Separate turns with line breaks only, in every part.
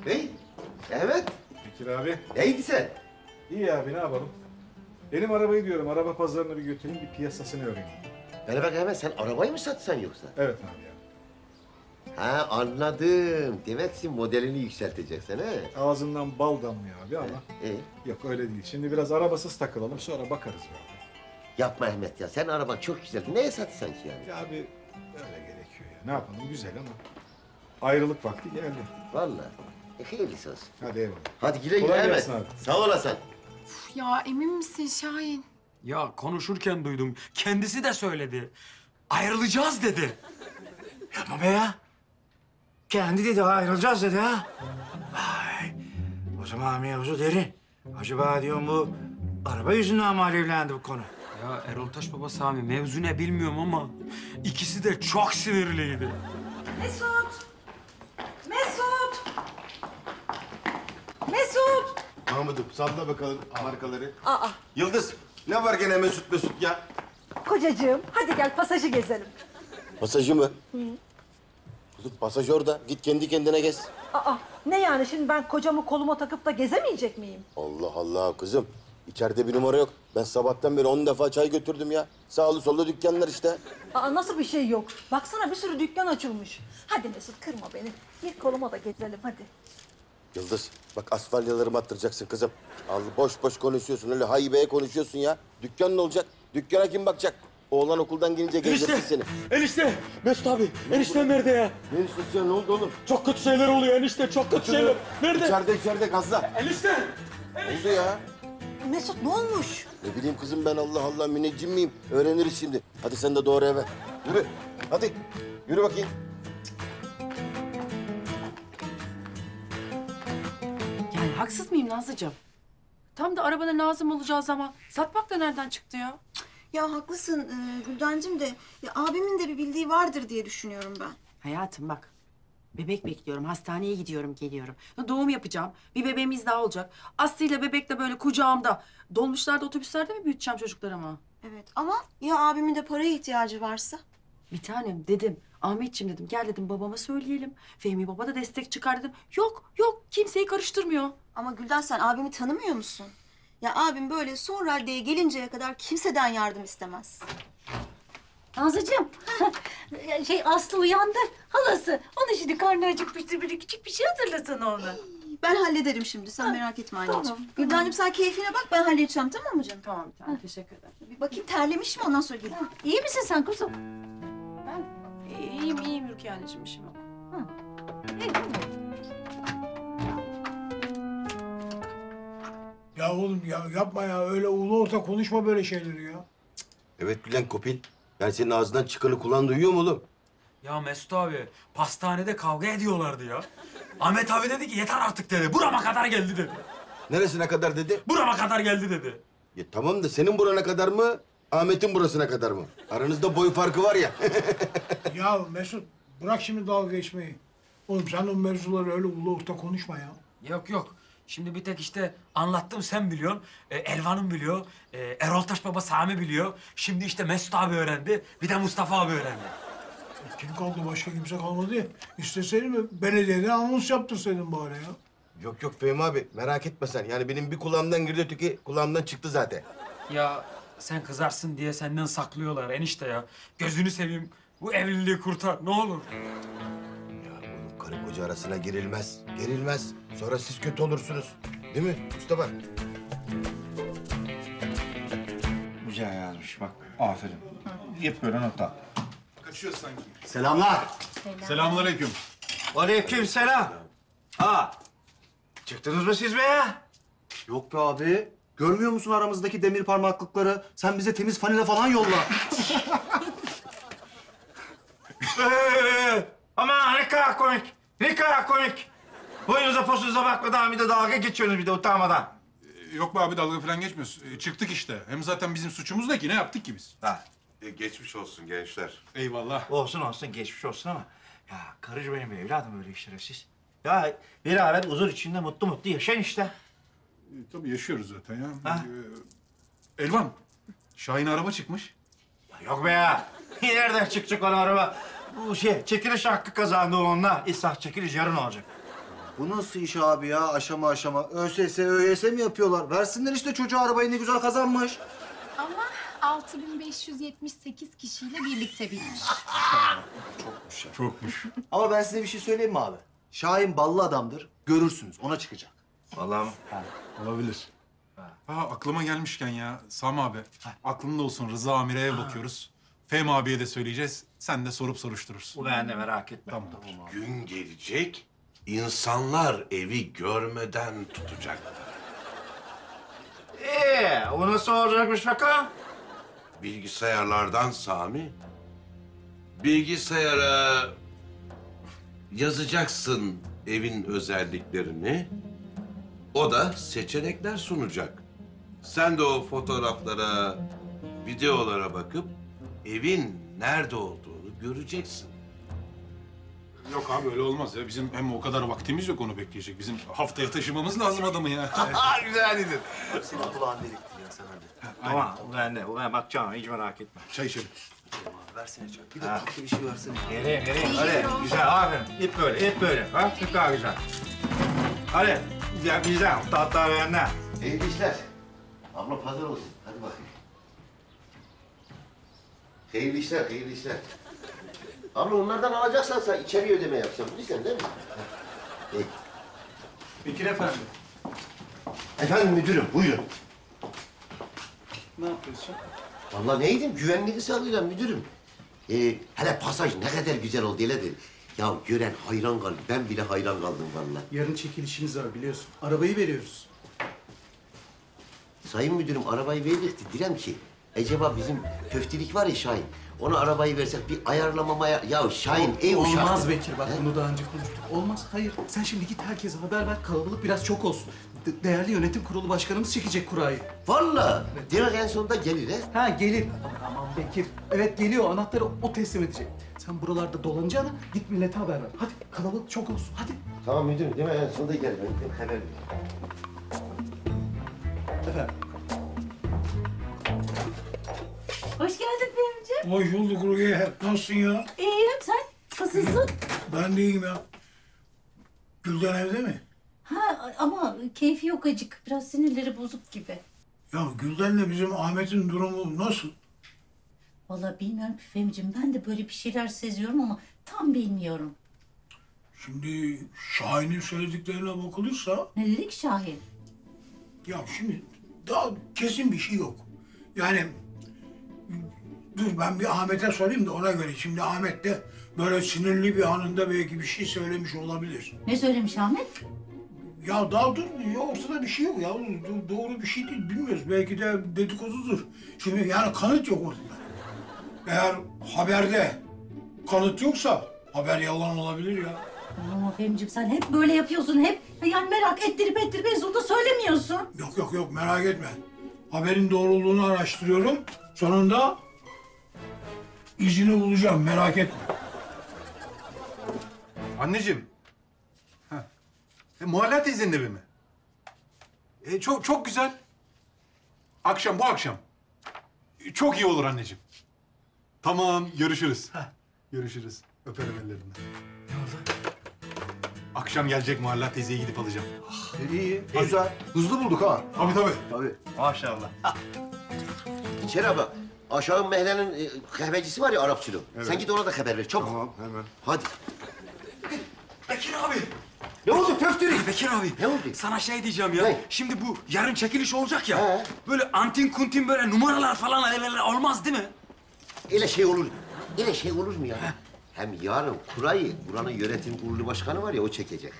Hey, evet.
Bekir abi.
Neydi sen?
İyi abi ne yapalım? Benim arabayı diyorum, araba pazarına bir götüreyim, bir piyasasını öğreneyim.
Bana bak hemen sen arabayı mı satsan yoksa?
Evet abi ya.
Ha anladım. Demek sen modelini yükselteceksin he?
Ağzından bal damlıyor abi ama yok öyle değil. Şimdi biraz arabasız takılalım, sonra bakarız be abi.
Yapma Ahmet ya. Sen araban çok güzel. Neye satsan ki yani?
Ya abi öyle gerekiyor ya. Ne yapalım güzel ama ayrılık vakti geldi.
Vallahi. Hayırlısı olsun.
Hadi eyvallah.
Hadi güle güle
Kolay
Ahmet.
gelsin abi.
Sağ olasın.
Ya emin misin Şahin?
Ya konuşurken duydum. Kendisi de söyledi. Ayrılacağız dedi.
Yapma be ya. Kendi dedi ayrılacağız dedi ha. Vay. O zaman mevzu derin. Acaba diyorum bu araba yüzünden mi alevlendi bu konu?
Ya Erol Taş Baba Sami mevzu ne bilmiyorum ama ikisi de çok sinirliydi.
Mesut! Mesut! Mesut!
Mahmud'um salla bakalım markaları.
Aa,
Yıldız ne var gene Mesut ya?
kocacığım hadi gel pasajı gezelim.
Pasajı mı? Kızım pasaj orada. Git kendi kendine gez.
Aa, ne yani şimdi ben kocamı koluma takıp da gezemeyecek miyim?
Allah Allah kızım. İçeride bir numara yok. Ben sabahtan beri 10 defa çay götürdüm ya. Sağlı sollu dükkanlar işte.
Aa, nasıl bir şey yok? Baksana bir sürü dükkan açılmış. Hadi Mesut kırma beni. Gir koluma da gezelim hadi.
Yıldız bak asfalyalarımı attıracaksın kızım. Allah boş boş konuşuyorsun öyle haybeye konuşuyorsun ya. Dükkan ne olacak? Dükkana kim bakacak? Oğlan okuldan gelince gezdirsin seni.
Enişte! Mesut abi! Eniştem nerede ya?
Ne eniştesi ya ne oldu oğlum?
Çok kötü şeyler oluyor enişte. Çok kötü şeyler. Nerede?
İçeride gazla.
Enişte!
Ne oldu ya?
Mesut ne olmuş?
Ne bileyim kızım ben Allah Allah müneccim miyim? Öğreniriz şimdi. Hadi sen de doğru eve. Yürü. Hadi. Yürü bakayım.
Yani haksız mıyım Nazlıcığım? Tam da arabada lazım olacağı zaman satmak da nereden çıktı ya?
Ya haklısın Güldencim de ya abimin de bir bildiği vardır diye düşünüyorum ben.
Hayatım bak, bebek bekliyorum, hastaneye gidiyorum, geliyorum. Doğum yapacağım, bir bebeğimiz daha olacak. Aslı ile bebek de böyle kucağımda. Dolmuşlarda, otobüslerde mi büyüteceğim çocuklarımı?
Evet ama ya abimin de paraya ihtiyacı varsa?
Bir tanem dedim, Ahmetciğim dedim, gel dedim babama söyleyelim. Fehmi baba da destek çıkar dedim. Yok, kimseyi karıştırmıyor.
Ama Gülden sen abimi tanımıyor musun? Ya abim böyle son raddeye gelinceye kadar kimseden yardım istemez.
Nazlıcığım, Aslı uyandı, halası. Onun şimdi karnı acıkmıştır, böyle küçük bir şey hazırlasana ona.
Ben hallederim şimdi, sen merak etme anneciğim.
tamam.
Güldencim sen keyfine bak, ben halledeceğim tamam mı canım?
Tamam bir tane, teşekkür ederim.
Bir bakayım terlemiş mi ondan sonra gelin.
İyi misin sen kuzum?
Ben iyiyim Rukiye anneciğim, işim yok.
Ya oğlum ya yapma ya. Öyle ulu orta konuşma böyle şeyleri ya.
Evet Gülen Kopil. Yani senin ağzından çıkanı kulağın duyuyor mu oğlum?
Ya Mesut abi pastanede kavga ediyorlardı ya. Ahmet abi dedi ki yeter artık dedi. Burama kadar geldi dedi.
Neresine kadar dedi?
Burama kadar geldi dedi.
Ya tamam da senin burana kadar mı? Ahmet'in burasına kadar mı? Aranızda boy farkı var ya.
Ya Mesut bırak şimdi dalga geçmeyi. Oğlum sen o mevzuları öyle ulu orta konuşma ya.
Yok. Şimdi bir tek işte anlattım sen biliyorsun. Elvan'ım biliyor. Erol Taş Baba Sami biliyor. Şimdi işte Mesut abi öğrendi. Bir de Mustafa abi öğrendi.
Kim kaldı başka kimse kalmadı ya. İsteseydin belediyede anons yaptırsaydın bari ya.
Yok Fehmi abi merak etme sen. Yani benim bir kulağımdan girdi öteki kulağımdan çıktı zaten.
Ya sen kızarsın diye senden saklıyorlar enişte ya. Gözünü seveyim. Bu evliliği kurtar ne olur.
Ya oğlum karı koca arasına girilmez. Gerilmez. Sonra siz kötü olursunuz. Değil mi Mustafa?
Güzel yazmış bak. Aferin. Yap böyle nota.
Kaçıyor sanki.
Selamlar.
Selamünaleyküm.
Aleykümselam. Çıktınız mı siz be ya?
Yok be abi. Görmüyor musun aramızdaki demir parmaklıkları? Sen bize temiz fanile falan yolla.
Aman ne kadar komik. Ne kadar komik. Boyunuza posunuza bakmadan bir de dalga geçiyorsunuz bir de utanmadan.
Yok be abi dalga falan geçmiyoruz. Çıktık işte. Hem zaten bizim suçumuz ne ki? Ne yaptık ki biz?
Ha.
Geçmiş olsun gençler.
Eyvallah.
Olsun geçmiş olsun ama ya karıcı benim evladım öyle işlere siz. Ya beraber huzur içinde mutlu yaşayın işte.
Tabii yaşıyoruz zaten ya.
Ha?
Elvan, Şahin araba çıkmış.
Ya yok be ya. Nereden çıkacak ona araba? Bu çekiliş hakkı kazandı onunla. İslah çekiliş yarın olacak.
Bu nasıl iş abi ya? Aşama aşama. ÖSS, ÖYS mi yapıyorlar? Versinler işte çocuğa arabayı, ne güzel kazanmış.
Ama 6578 kişiyle birlikte bilmiş.
Çokmuş ya.
Çokmuş.
Ama ben size bir şey söyleyeyim mi abi? Şahin ballı adamdır. Görürsünüz. Ona çıkacak.
Vallahi mı?
Olabilir. Aklıma gelmişken ya Sami abi. Aklında olsun, Rıza Amire'ye bakıyoruz. Fehmi abiye de söyleyeceğiz. Sen de sorup soruşturursun.
Bu ben de merak etme.
Tamam.
Gün gelecek, insanlar evi görmeden tutacaklar.
O nasıl olacakmış bakalım?
Bilgisayarlardan Sami, bilgisayara yazacaksın evin özelliklerini. O da seçenekler sunacak. Sen de o fotoğraflara, videolara bakıp evin nerede olduğunu göreceksin.
Yok abi öyle olmaz ya. Bizim hem o kadar vaktimiz yok onu bekleyecek. Bizim haftaya taşımamız lazım adamı ya.
Güzel dedin.
Senin kulağın delikti ya sen hadi.
Tamam, bu bende. Bu ben bakacağım, hiç merak etme.
Çay içelim.
Versene çay. Bir de tatlı bir şey versene.
Nereye? Hadi, güzel, aferin. Hep böyle, hep böyle. Ha, hep daha güzel. Hadi, güzel. Tatlı benden.
Hayırlı işler. Abla pazar olsun. Hadi bakayım. Hayırlı işler, hayırlı işler. Abla onlardan alacaksan sen içeri ödeme yapsan. Bilirsen değil mi? İyi.
Bekir efendi.
Efendim müdürüm, buyurun.
Ne yapıyorsun?
Vallahi neydim? Güvenliği sağlayacağım müdürüm. Hele pasaj ne kadar güzel oldu hele de. Ya gören hayran kaldı. Ben bile hayran kaldım vallahi.
Yarın çekilişimiz var biliyorsun. Arabayı veriyoruz.
Sayın müdürüm arabayı verecekti. Direm ki acaba bizim köftelik var ya Şahin. Ona arabayı versek bir ayarlamamaya... Ya Şahin ev uşağı.
Olmaz Bekir bak bunu daha önce konuştuk. Olmaz hayır. Sen şimdi git herkese haber ver. Kalabalık biraz çok olsun. Değerli yönetim kurulu başkanımız çekecek kurayı.
Vallahi. Demek en sonunda gelir he.
Ha gelir. Aman Bekir. Evet geliyor. Anahtarı o teslim edecek. Sen buralarda dolanacağına git millete haber ver. Hadi kalabalık çok olsun. Hadi.
Tamam müdürüm değil mi? En sonunda gelir. Ben haber vereyim.
Efendim.
Hoş geldin Fehmi'ciğim.
Hoş bulduk Rukiye. Nasılsın ya?
İyiyim sen nasılsın?
Ben de iyiyim ya. Gülden evde mi?
Ha ama keyfi yok acık. Biraz sinirleri bozuk gibi.
Ya Gülden'le bizim Ahmet'in durumu nasıl?
Vallahi bilmiyorum ki Fehmi'ciğim. Ben de böyle bir şeyler seziyorum ama tam bilmiyorum.
Şimdi Şahin'in söylediklerine bakılırsa...
Ne dedik Şahin?
Ya şimdi daha kesin bir şey yok. Yani dur ben bir Ahmet'e sorayım da ona göre. Şimdi Ahmet de böyle sinirli bir anında belki bir şey söylemiş olabilir.
Ne söylemiş Ahmet?
Ya daha dur, ya ortada bir şey yok ya. Doğru bir şey değil, bilmiyoruz. Belki de dedikodudur. Şimdi yani kanıt yok ortada. Eğer haberde kanıt yoksa haber yalan olabilir ya.
Ama Fehmi'ciğim sen hep böyle yapıyorsun. Hep yani merak ettirip en sonunda söylemiyorsun.
Yok merak etme. Haberin doğruluğunu araştırıyorum. Sonunda izini bulacağım, merak etme.
Anneciğim. Muhalle teyzenin evi mi? Çok güzel. Bu akşam. Çok iyi olur anneciğim. Tamam, görüşürüz. Görüşürüz. Öperim ellerinden. Ne oldu? Akşam gelecek Muhalle teyzeyi gidip alacağım.
İyi, güzel. Hızlı bulduk ha.
Tabii.
Maşallah.
İçeri abla. Aşağı mahallenin kahvecisi var ya Arapçılı.
Evet.
Sen git ona da haber ver çabuk.
Tamam, hemen.
Hadi.
Bekir abi.
Ne oldu Pöftürük?
Bekir abi.
Ne oldu?
Sana şey diyeceğim ya.
Ne?
Şimdi bu yarın çekiliş olacak ya.
He.
Böyle antin kuntin böyle numaralar falan olmaz değil mi?
Öyle şey olur. Öyle şey olur mu ya? Hem yarın kurayı buranın yönetim kurulu başkanı var ya o çekecek.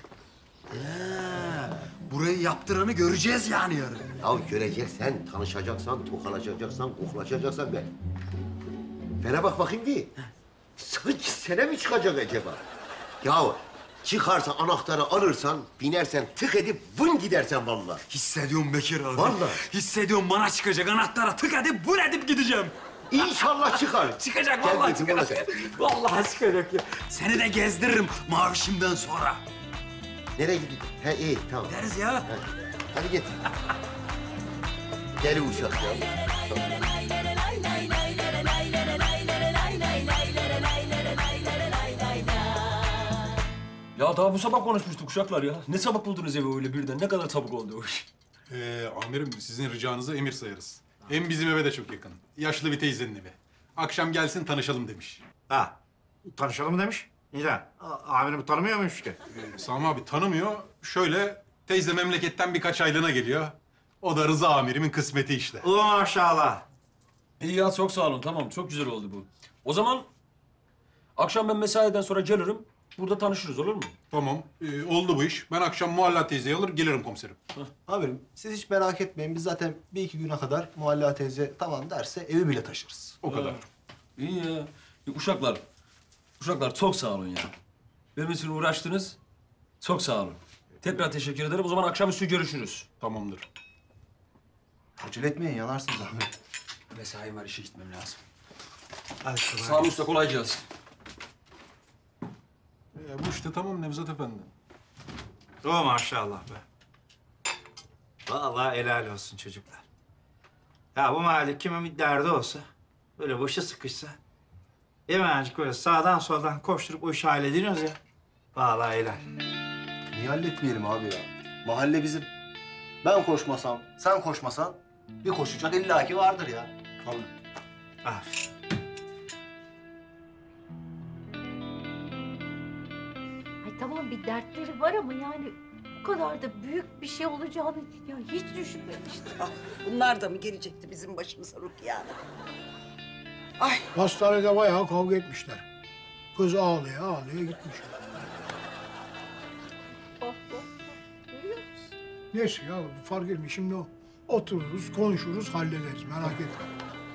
Burayı yaptıranı göreceğiz yani yarın.
Ya göreceksen, tanışacaksan, tokalaşacaksan, koklaşacaksan ben. Bana bak bakayım bir. Sanki sene mi çıkacak acaba? Ya çıkarsa anahtarı alırsan, binersen tık edip vın gidersen vallahi.
Hissediyorum Bekir abi.
Vallahi.
Hissediyorum bana çıkacak anahtara tık edip vur edip gideceğim.
İnşallah çıkar.
Çıkacak
Gel
vallahi
bakayım,
çıkacak. Vallahi çıkacak ya. Seni de gezdiririm mavişimden sonra.
Nereye gidiyorsun? He iyi tamam.
Deriz ya.
Hadi git. Deli uşak ya.
Ya daha bu sabah konuşmuştuk uşaklar ya. Ne çabuk buldunuz evi öyle birden. Ne kadar çabuk oldu o iş.
Amirim sizin ricanızı emir sayarız. Hem bizim eve de çok yakın. Yaşlı bir teyzenin evi. Akşam gelsin tanışalım demiş.
Ha, tanışalım mı demiş? Neden? Amirim tanımıyor muymuş ki?
Sami abi tanımıyor. Şöyle teyze memleketten birkaç aylığına geliyor. O da Rıza amirimin kısmeti işte.
Ulan maşallah.
İyi ya çok sağ olun. Tamam çok güzel oldu bu. O zaman akşam ben mesaiden sonra gelirim. Burada tanışırız olur mu?
Tamam. Oldu bu iş. Ben akşam Muhalla teyzeyi alır gelirim komiserim.
Amirim siz hiç merak etmeyin. Biz zaten bir iki güne kadar Muhalla teyze tamam derse evi bile taşırız.
O kadar.
İyi ya. Uşaklar. Uşaklar çok sağ olun ya. Benim için uğraştınız. Çok sağ olun. Tekrar teşekkür ederim. O zaman akşamüstü görüşürüz.
Tamamdır.
Acele etmeyin yanarsınız Ahmet.
Mesaim var işe gitmem lazım.
Hadi kolay
Sağ olun usta kolay gelsin.
Bu işte tamam Nevzat Efendi.
Oh maşallah be. Vallahi helal olsun çocuklar. Ya bu mahalle kimin bir derdi olsa, böyle boşa sıkışsa... ...hemencik böyle sağdan soldan koşturup o işi hallediyoruz ya. Vallahi helal.
Niye halletmeyelim abi ya? Mahalle bizim. Ben koşmasam, sen koşmasan bir koşacak illaki vardır ya.
Kalın.
Aferin.
Ay tamam bir dertleri var ama yani bu kadar da büyük bir şey olacağını ya hiç düşünmemiştim.
Bunlar da mı gelecekti bizim başımıza Rukiye Hanım? Ay.
Hastanede bayağı kavga etmişler. Kız ağlaya ağlaya gitmiş.
Görüyor musun?
Neyse ya fark etmiyor. Şimdi otururuz, konuşuruz, hallederiz. Merak etme.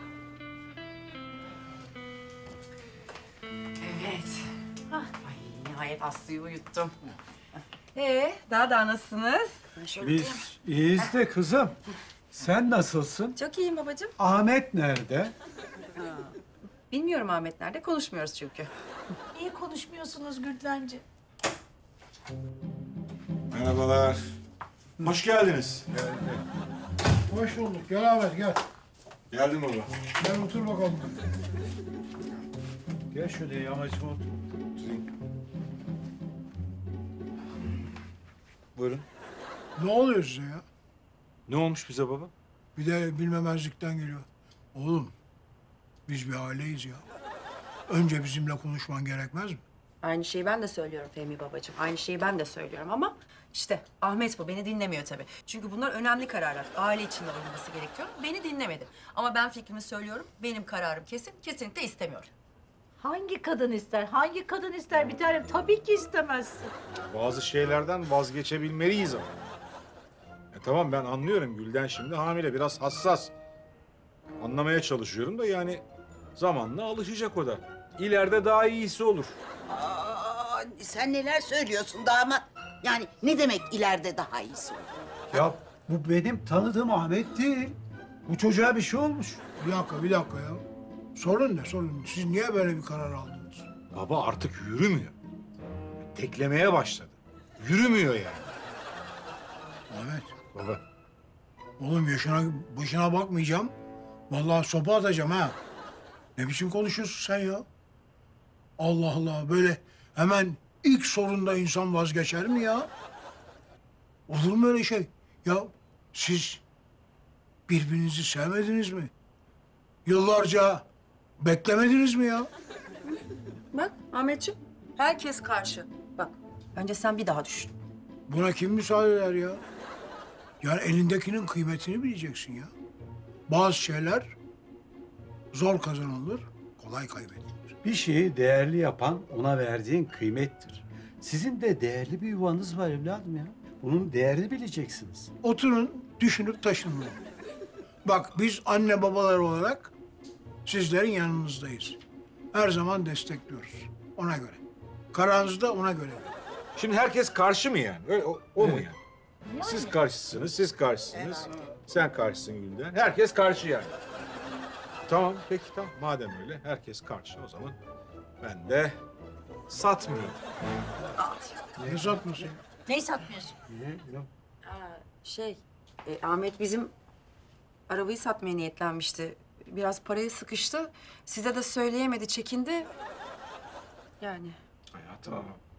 Evet.
Ah.
Ay nihayet Aslı'yı uyuttum.
Daha nasılsınız?
Biz iyiyiz de kızım. Sen nasılsın?
Çok iyiyim babacığım.
Ahmet nerede?
Bilmiyorum Ahmet nerede, konuşmuyoruz çünkü.
Niye konuşmuyorsunuz Güldencim?
Merhabalar. Hoş geldiniz.
Hoş bulduk. Gel Ahmet gel.
Geldim baba.
Gel otur bakalım.
Gel şöyle yamacıma otur. Buyurun.
Ne oluyor size ya?
Ne olmuş bize baba?
Bir de bilmemezlikten geliyor. Oğlum, biz bir aileyiz ya. Önce bizimle konuşman gerekmez mi?
Aynı şeyi ben de söylüyorum Fehmi babacığım. Aynı şeyi ben de söylüyorum ama işte Ahmet bu beni dinlemiyor tabii. Çünkü bunlar önemli kararlar. Aile içinde alınması gerekiyor. Beni dinlemedi. Ama ben fikrimi söylüyorum. Benim kararım kesin. Kesinlikle istemiyorum.
Hangi kadın ister? Hangi kadın ister bir tanem? Tabii ki istemezsin.
Bazı şeylerden vazgeçebilmeliyiz ama. Tamam ben anlıyorum Gülden şimdi hamile biraz hassas. Anlamaya çalışıyorum da yani zamanla alışacak o da. İleride daha iyisi olur.
Aa, sen neler söylüyorsun damat? Yani ne demek ileride daha iyisi olur?
Ya bu benim tanıdığım Ahmet değil. Bu çocuğa bir şey olmuş. Bir dakika ya. Sorun ne sorun? Siz niye böyle bir karar aldınız?
Baba artık yürümüyor. Teklemeye başladı. Yürümüyor yani.
Ahmet.
Baba.
Oğlum başına bakmayacağım. Vallahi sopa atacağım ha. Ne biçim konuşuyorsun sen ya? Allah Allah böyle hemen ilk sorunda insan vazgeçer mi ya? Olur mu öyle şey? Ya siz birbirinizi sevmediniz mi? Yıllarca beklemediniz mi ya?
Bak Ahmetciğim, herkes karşı. Bak, önce sen bir daha düşün.
Buna kim müsaade eder ya? Yani elindekinin kıymetini bileceksin ya. Bazı şeyler zor kazanılır, kolay kaybedilir.
Bir şeyi değerli yapan ona verdiğin kıymettir. Sizin de değerli bir yuvanız var evladım ya. Bunun değerini bileceksiniz.
Oturun, düşünüp taşının. Bak biz anne babalar olarak sizlerin yanınızdayız. Her zaman destekliyoruz. Ona göre. Kararınızı da ona göre.
Şimdi herkes karşı mı yani? Öyle, o mu yani? Siz karşısınız, siz karşısınız. Sen karşısın Gülden. Herkes karşı yani. Tamam, peki tamam. Madem öyle, herkes karşı o zaman ben de satmıyorum.
Ne satmasın?
Neyi satmıyorsun?
Ahmet bizim arabayı satmaya niyetlenmişti. Biraz parayı sıkıştı. Size de söyleyemedi, çekindi. Yani.
Hayatım,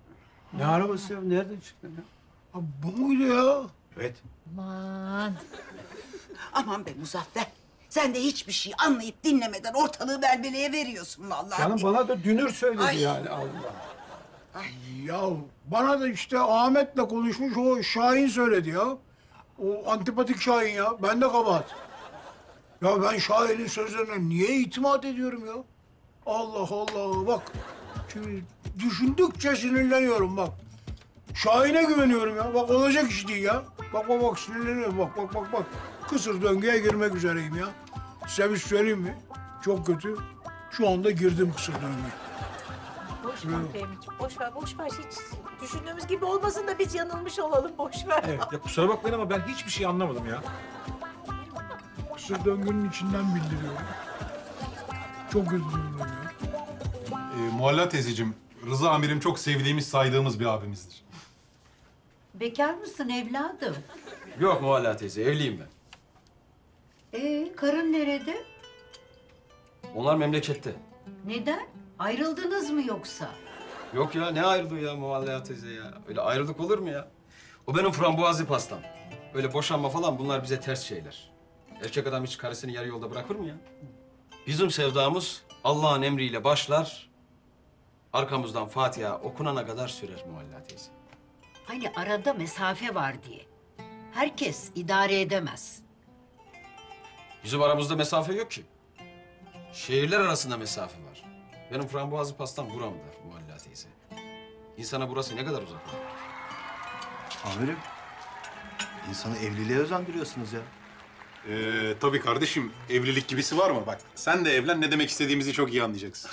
Ne arabası ya? Nereden çıktın ya?
Bu muydu ya?
Evet.
Aman. Aman be Muzaffer. Sen de hiçbir şey anlayıp dinlemeden ortalığı belbeleye veriyorsun vallahi.
Canım bana da dünür söyledi
Ay.
yani Allah.
Ya bana da işte Ahmet'le konuşmuş o Şahin söyledi ya. O antipatik Şahin ya. Ben de kabahat. Ya ben Şahin'in sözlerine niye itimat ediyorum ya? Allah Allah bak. Şimdi düşündükçe sinirleniyorum bak. Şahin'e güveniyorum ya. Bak olacak iş değil ya. Bak sinirleniyorum. Bak. Kısır döngüye girmek üzereyim ya. Size bir söyleyeyim mi? Çok kötü. Şu anda girdim kısır döngüye.
Boş ver Fehmi'ciğim, boş ver. Hiç düşündüğümüz gibi olmasın da biz yanılmış olalım, boş ver.
Evet, ya kusura bakmayın ama ben hiçbir şey anlamadım ya.
Kısır döngünün içinden bildiriyorum. Çok kötü durumdayım ya.
Muhalla teyzeciğim, Rıza amirim çok sevdiğimiz, saydığımız bir abimizdir.
Bekar mısın evladım?
Yok Muhalla teyze, evliyim ben.
Karın nerede?
Onlar memlekette.
Neden? Ayrıldınız mı yoksa?
Yok ya, ne ayrıldığı ya Muhalla teyze ya? Öyle ayrılık olur mu ya? O benim frambuazlı pastam. Öyle boşanma falan bunlar bize ters şeyler. Erkek adam hiç karısını yarı yolda bırakır mı ya? Bizim sevdamız Allah'ın emriyle başlar, arkamızdan Fatiha okunana kadar sürer Muhalla teyze.
Hani arada mesafe var diye. Herkes idare edemez.
Bizim aramızda mesafe yok ki. Şehirler arasında mesafe var. Benim frambuazlı pastam buramdır Muhalla teyze. İnsana burası ne kadar uzak.
Amirim, insanı evliliğe özendiriyorsunuz ya.
Tabii kardeşim, evlilik gibisi var mı? Bak, sen de evlen, ne demek istediğimizi çok iyi anlayacaksın.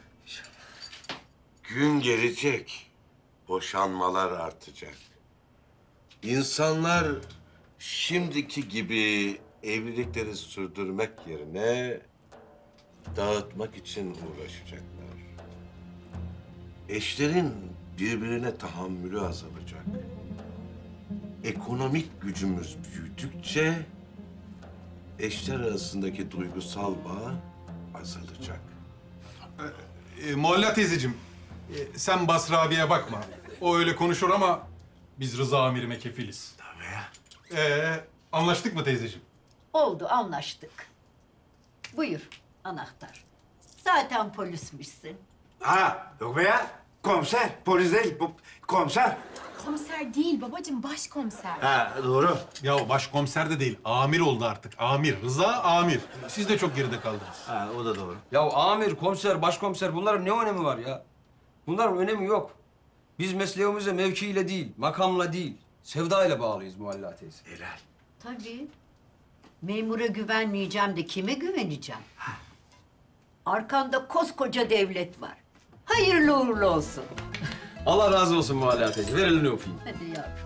Gün gelecek, boşanmalar artacak. İnsanlar şimdiki gibi evlilikleri sürdürmek yerine dağıtmak için uğraşacaklar. Eşlerin birbirine tahammülü azalacak. Ekonomik gücümüz büyüdükçe eşler arasındaki duygusal bağ azalacak.
Muhalla teyzeciğim, sen Basra abiye bakma. O öyle konuşur ama biz Rıza amirime kefiliz. Tabii ya. Anlaştık mı teyzeciğim?
Oldu, anlaştık. Buyur anahtar. Zaten polismişsin.
Ha, yok be ya. Komiser, polis değil. Bu komiser.
Komiser değil babacığım, başkomiser.
Ha, doğru.
Ya başkomiser de değil, amir oldu artık. Amir, Rıza amir. Siz de çok geride kaldınız.
Ha, o da doğru.
Ya amir, komiser, başkomiser bunların ne önemi var ya? Bunların önemi yok. Biz mesleğimize mevkiyle değil, makamla değil, sevdayla bağlıyız Muhalla teyze.
Helal.
Tabii. Memura güvenmeyeceğim de kime güveneceğim? Arkanda koskoca devlet var. Hayırlı uğurlu olsun.
Allah razı olsun Muhalla teyze. Ver elini öpeyim.
Hadi yavrum.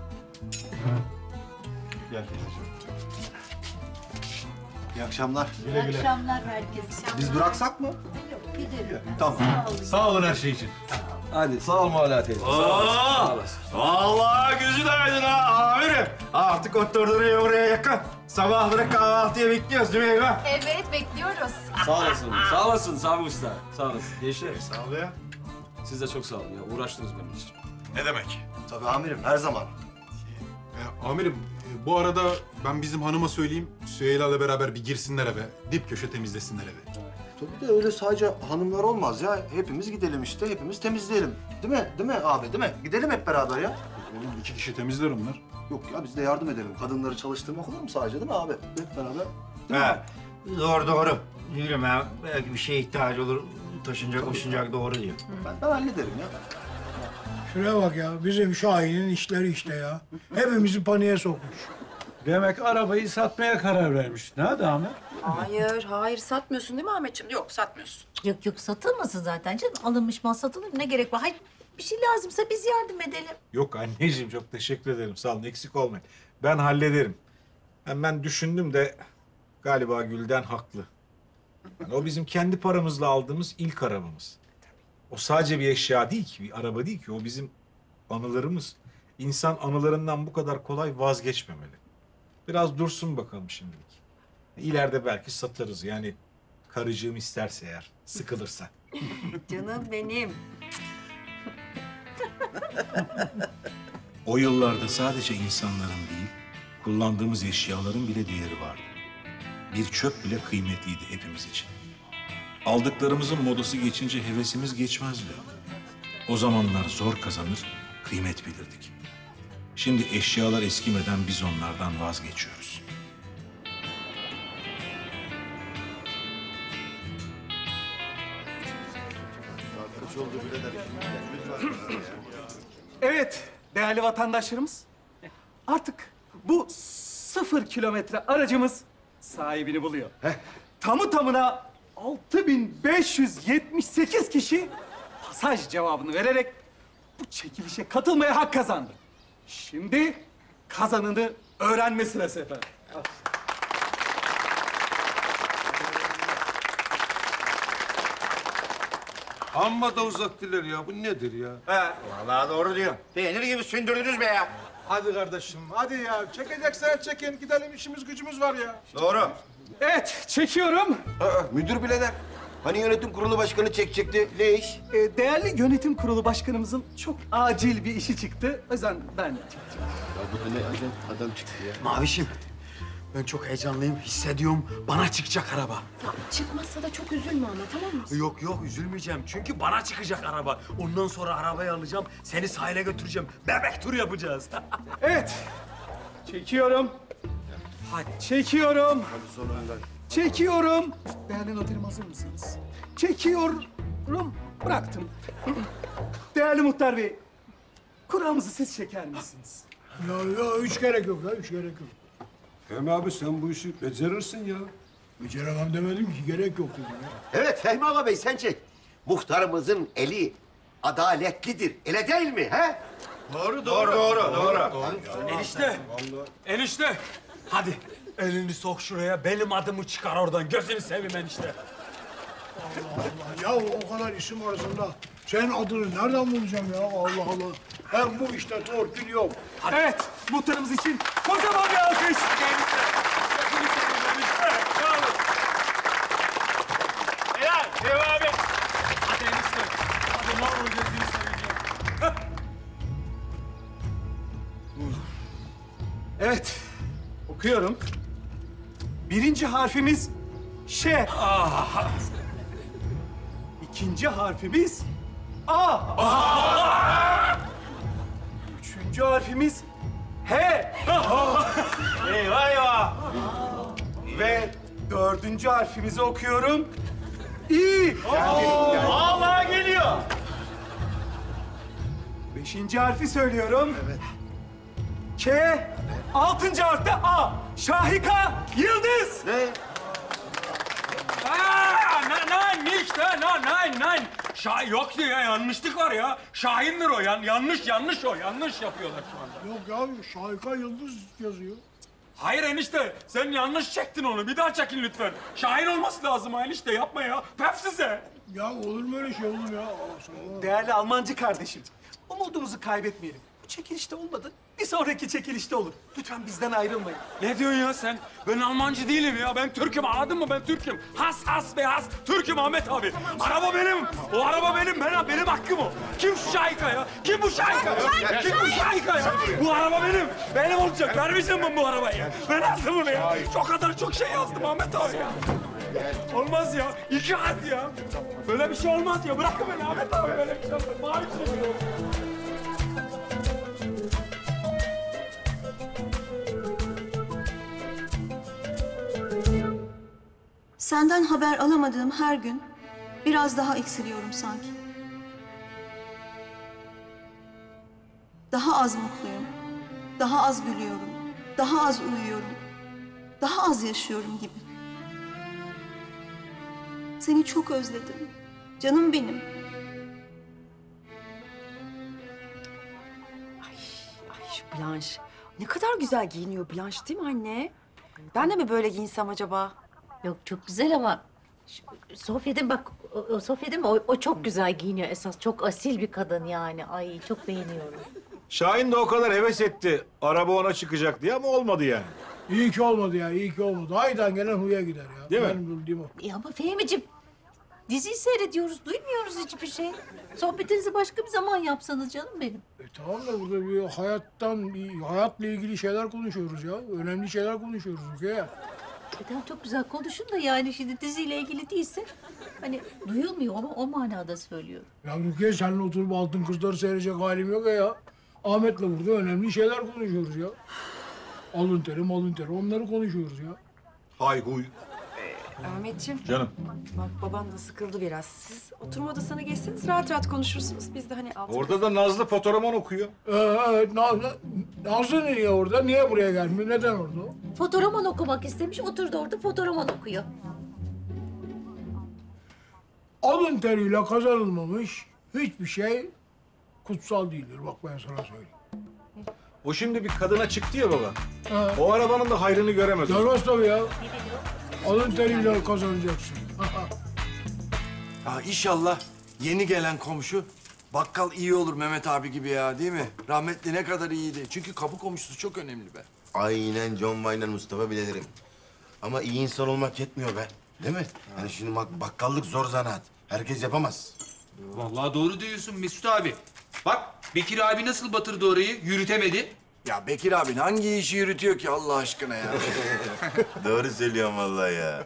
Gel teyzeciğim.
İyi akşamlar.
İyi akşamlar herkese.
Biz bıraksak mı?
Yok, gidelim.
Tamam.
Sağ olun her şey için.
Hadi sağ ol Muhalla teyze. Sağ olasın. Sağ olasın.
Vallahi gözün aydın ha amirim. Artık oturdun oraya yakın. Sabahları kahvaltıya bekliyoruz değil mi Eyvah?
Evet, bekliyoruz.
Sağ olasın. Sağ olasın Sami Usta. Sağ olasın. Gençler.
Sağ ol ya.
Siz de çok sağ olun ya. Uğraştınız benim için.
Ne demek?
Tabii amirim, her zaman.
Amirim, bu arada ben bizim hanıma söyleyeyim, Süheyla'yla beraber bir girsinler eve, dip köşe temizlesinler evi.
Tabii de öyle sadece hanımlar olmaz ya. Hepimiz gidelim işte, hepimiz temizleyelim. Değil mi? Değil mi abi, değil mi? Gidelim hep beraber ya.
Oğlum 2 kişi temizler onlar.
Yok ya, biz de yardım edelim. Kadınları çalıştırmak olur mu sadece, değil mi abi? Hep beraber. Değil mi
Ha, doğru. Diyorum ya, belki bir şeye ihtiyacı olur. Taşınacak, koşunacak doğru diyor.
Ben hallederim ya.
Şuraya bak ya, bizim Şahin'in işleri işte ya. Hepimizi paniğe sokmuş.
Demek arabayı satmaya karar vermiştin ha Ahmet?
Hayır satmıyorsun değil mi Ahmetciğim? Yok satmıyorsun.
Yok satılmasın zaten canım. Alınmış mal satılır mı? Ne gerek var? Hayır, bir şey lazımsa biz yardım edelim.
Yok anneciğim, çok teşekkür ederim. Sağ olun, eksik olmayın. Ben hallederim. Ben düşündüm de galiba Gülden haklı. Yani o bizim kendi paramızla aldığımız ilk arabamız. O sadece bir eşya değil ki, bir araba değil ki. O bizim anılarımız. İnsan anılarından bu kadar kolay vazgeçmemeli. Biraz dursun bakalım şimdilik. İleride belki satarız. Yani karıcığım isterse eğer, sıkılırsa.
Canım benim.
O yıllarda sadece insanların değil, kullandığımız eşyaların bile değeri vardı. Bir çöp bile kıymetliydi hepimiz için. Aldıklarımızın modası geçince hevesimiz geçmezdi. O zamanlar zor kazanır, kıymet bilirdik. Şimdi eşyalar eskimeden biz onlardan vazgeçiyoruz.
Evet, değerli vatandaşlarımız. Artık bu 0 kilometre aracımız sahibini buluyor. Tamı tamına 6578 kişi pasaj cevabını vererek bu çekilişe katılmaya hak kazandı. Şimdi kazananı öğrenme sırası efendim.
Amma da uzattılar ya. Bu nedir ya?
Vallahi doğru diyor. Peynir gibi sündürdünüz be ya.
Hadi kardeşim, hadi ya. Çekeceksen çekin, gidelim işimiz gücümüz var ya.
Doğru.
Evet, çekiyorum.
Müdür birader. Hani yönetim kurulu başkanı çekecekti. Ne iş?
Değerli yönetim kurulu başkanımızın çok acil bir işi çıktı. O yüzden ben çekeceğim.
Ya bu da ne adam çıktı ya.
Mavişim, ben çok heyecanlıyım. Hissediyorum bana çıkacak araba.
Ya çıkmazsa da çok üzülme ama tamam mı?
Yok yok üzülmeyeceğim. Çünkü bana çıkacak araba. Ondan sonra arabayı alacağım. Seni sahile götüreceğim. Bebek tur yapacağız.
Evet. Çekiyorum.
Hadi.
Çekiyorum.
Hadi sonunda.
Çekiyorum. Değerli noterim hazır mısınız? Çekiyorum. Bıraktım. Değerli muhtar bey, kuramızı siz çeker misiniz?
Ya hiç gerek yok ya, hiç gerek yok.
Fehmi abi sen bu işi becerirsin ya.
Beceremem demedim ki, gerek yok dedim ya.
Evet Fehmi Ağa Bey sen çek. Muhtarımızın eli adaletlidir. Öyle değil mi he?
Doğru.
Enişte. Enişte. Hadi elini sok şuraya. Benim adımı çıkar oradan. Gözünü seveyim enişte.
Allah, ya o kadar isim arasında senin adını nereden bulacağım ya? Allah Allah. Hem bu işte torpil yok.
Evet, muhtarımız için kocaman bir alkış.
Helal. Devam abi. Hadi enişte. Hadi ne olur gözünü seveyim.
Evet, okuyorum. Birinci harfimiz Ş. İkinci harfimiz A. Üçüncü harfimiz H. Eyvah eyvah. Ve dördüncü harfimizi okuyorum. İ. Vallahi geliyor. Beşinci harfi söylüyorum. Evet. K. Altıncı harfte A. Şahika Yıldız.
Ne?
Nein, nicht, nein. Yok diyor ya, yanlışlık var ya. Şahindir o, yanlış o. Yanlış yapıyorlar şu anda.
Yok ya, Şahika Yıldız yazıyor.
Hayır enişte, sen yanlış çektin onu. Bir daha çekin lütfen. Şahin olması lazım enişte, yapma ya. Pef size.
Ya olur mu öyle şey olur ya?
Değerli Almancı kardeşim, umudumuzu kaybetmeyelim. Bu çekilişte olmadı, bir sonraki çekilişte olur. Lütfen bizden ayrılmayın.
Ne diyorsun ya sen? Ben Almancı değilim ya. Ben Türk'üm, anladın mı? Ben Türk'üm. Has beyaz. Türk'üm Ahmet abi. Araba benim. O araba benim. Benim hakkım o. Kim şu Şahika ya? Kim bu Şahika ya? Kim bu Şahika ya? Bu araba benim. Benim olacak. Vermeyeceğim ben bu arabayı. Ben aldım bunu ya. Çok şey yazdım Ahmet abi ya. Olmaz ya. 2 harf ya. Böyle bir şey olmaz ya. Bırakın beni Ahmet abi. Böyle bir şey olmaz. Mavi çekiyor.
Senden haber alamadığım her gün biraz daha eksiliyorum sanki. Daha az mutluyum, daha az gülüyorum, daha az uyuyorum, daha az yaşıyorum gibi. Seni çok özledim, canım benim.
Ay şu Blanche. Ne kadar güzel giyiniyor Blanche değil mi anne? Ben de mi böyle giyinsem acaba?
Yok çok güzel ama Sofya'da bak o Sofya'da mı? O çok güzel giyiniyor esas. Çok asil bir kadın yani. Ay çok beğeniyorum.
Şahin de o kadar heves etti. Araba ona çıkacak diye ama olmadı yani.
İyi ki olmadı ya, iyi ki olmadı. Haydan gelen huya gider ya.
Değil mi?
Benim bildiğim o.
Ya ama Fehmi'ciğim Dizi seyrediyoruz, duymuyoruz hiçbir şey. Sohbetinizi başka bir zaman yapsanız canım benim.
Tamam da burada bir hayatla ilgili şeyler konuşuyoruz ya. Önemli şeyler konuşuyoruz Rukiye.
Tamam çok güzel konuşun da yani şimdi diziyle ilgili değilse hani duyulmuyor o manada söylüyorum.
Ya Rukiye seninle oturup Altın Kızları seyredecek halim yok ya. Ahmet'le burada önemli şeyler konuşuyoruz ya. Alın teri onları konuşuyoruz ya.
Hay huy.
Ahmetciğim.
Canım.
Bak baban da sıkıldı biraz. Siz oturma odasına geçseniz rahat rahat konuşursunuz. Biz de hani
Orada da Nazlı fotoğrafını okuyor.
Evet, Nazlı niye orada? Niye buraya gelmiyor? Neden orada o?
Fotoğraman okumak istemiş, oturdu orada fotoğraman okuyor.
Alın teriyle kazanılmamış hiçbir şey kutsal değildir. Bak ben sana söyleyeyim.
O şimdi bir kadına çıktı ya baba.
Ha.
O arabanın da hayrını göremez.
Görmez tabii ya. Alın teriyle kazanacaksın.
Ha inşallah yeni gelen komşu bakkal iyi olur Mehmet abi gibi ya değil mi? Rahmetli ne kadar iyiydi. Çünkü kapı komşusu çok önemli be.
Aynen John Wayne'le Mustafa bilelerim. Ama iyi insan olmak yetmiyor be. Değil mi? Yani şimdi bakkallık zor zanaat. Herkes yapamaz.
Vallahi doğru diyorsun Mesut abi. Bak Bekir abi nasıl batırdı orayı, yürütemedi.
Ya Bekir abi hangi işi yürütüyor ki Allah aşkına ya?
Doğru söylüyorum vallahi ya.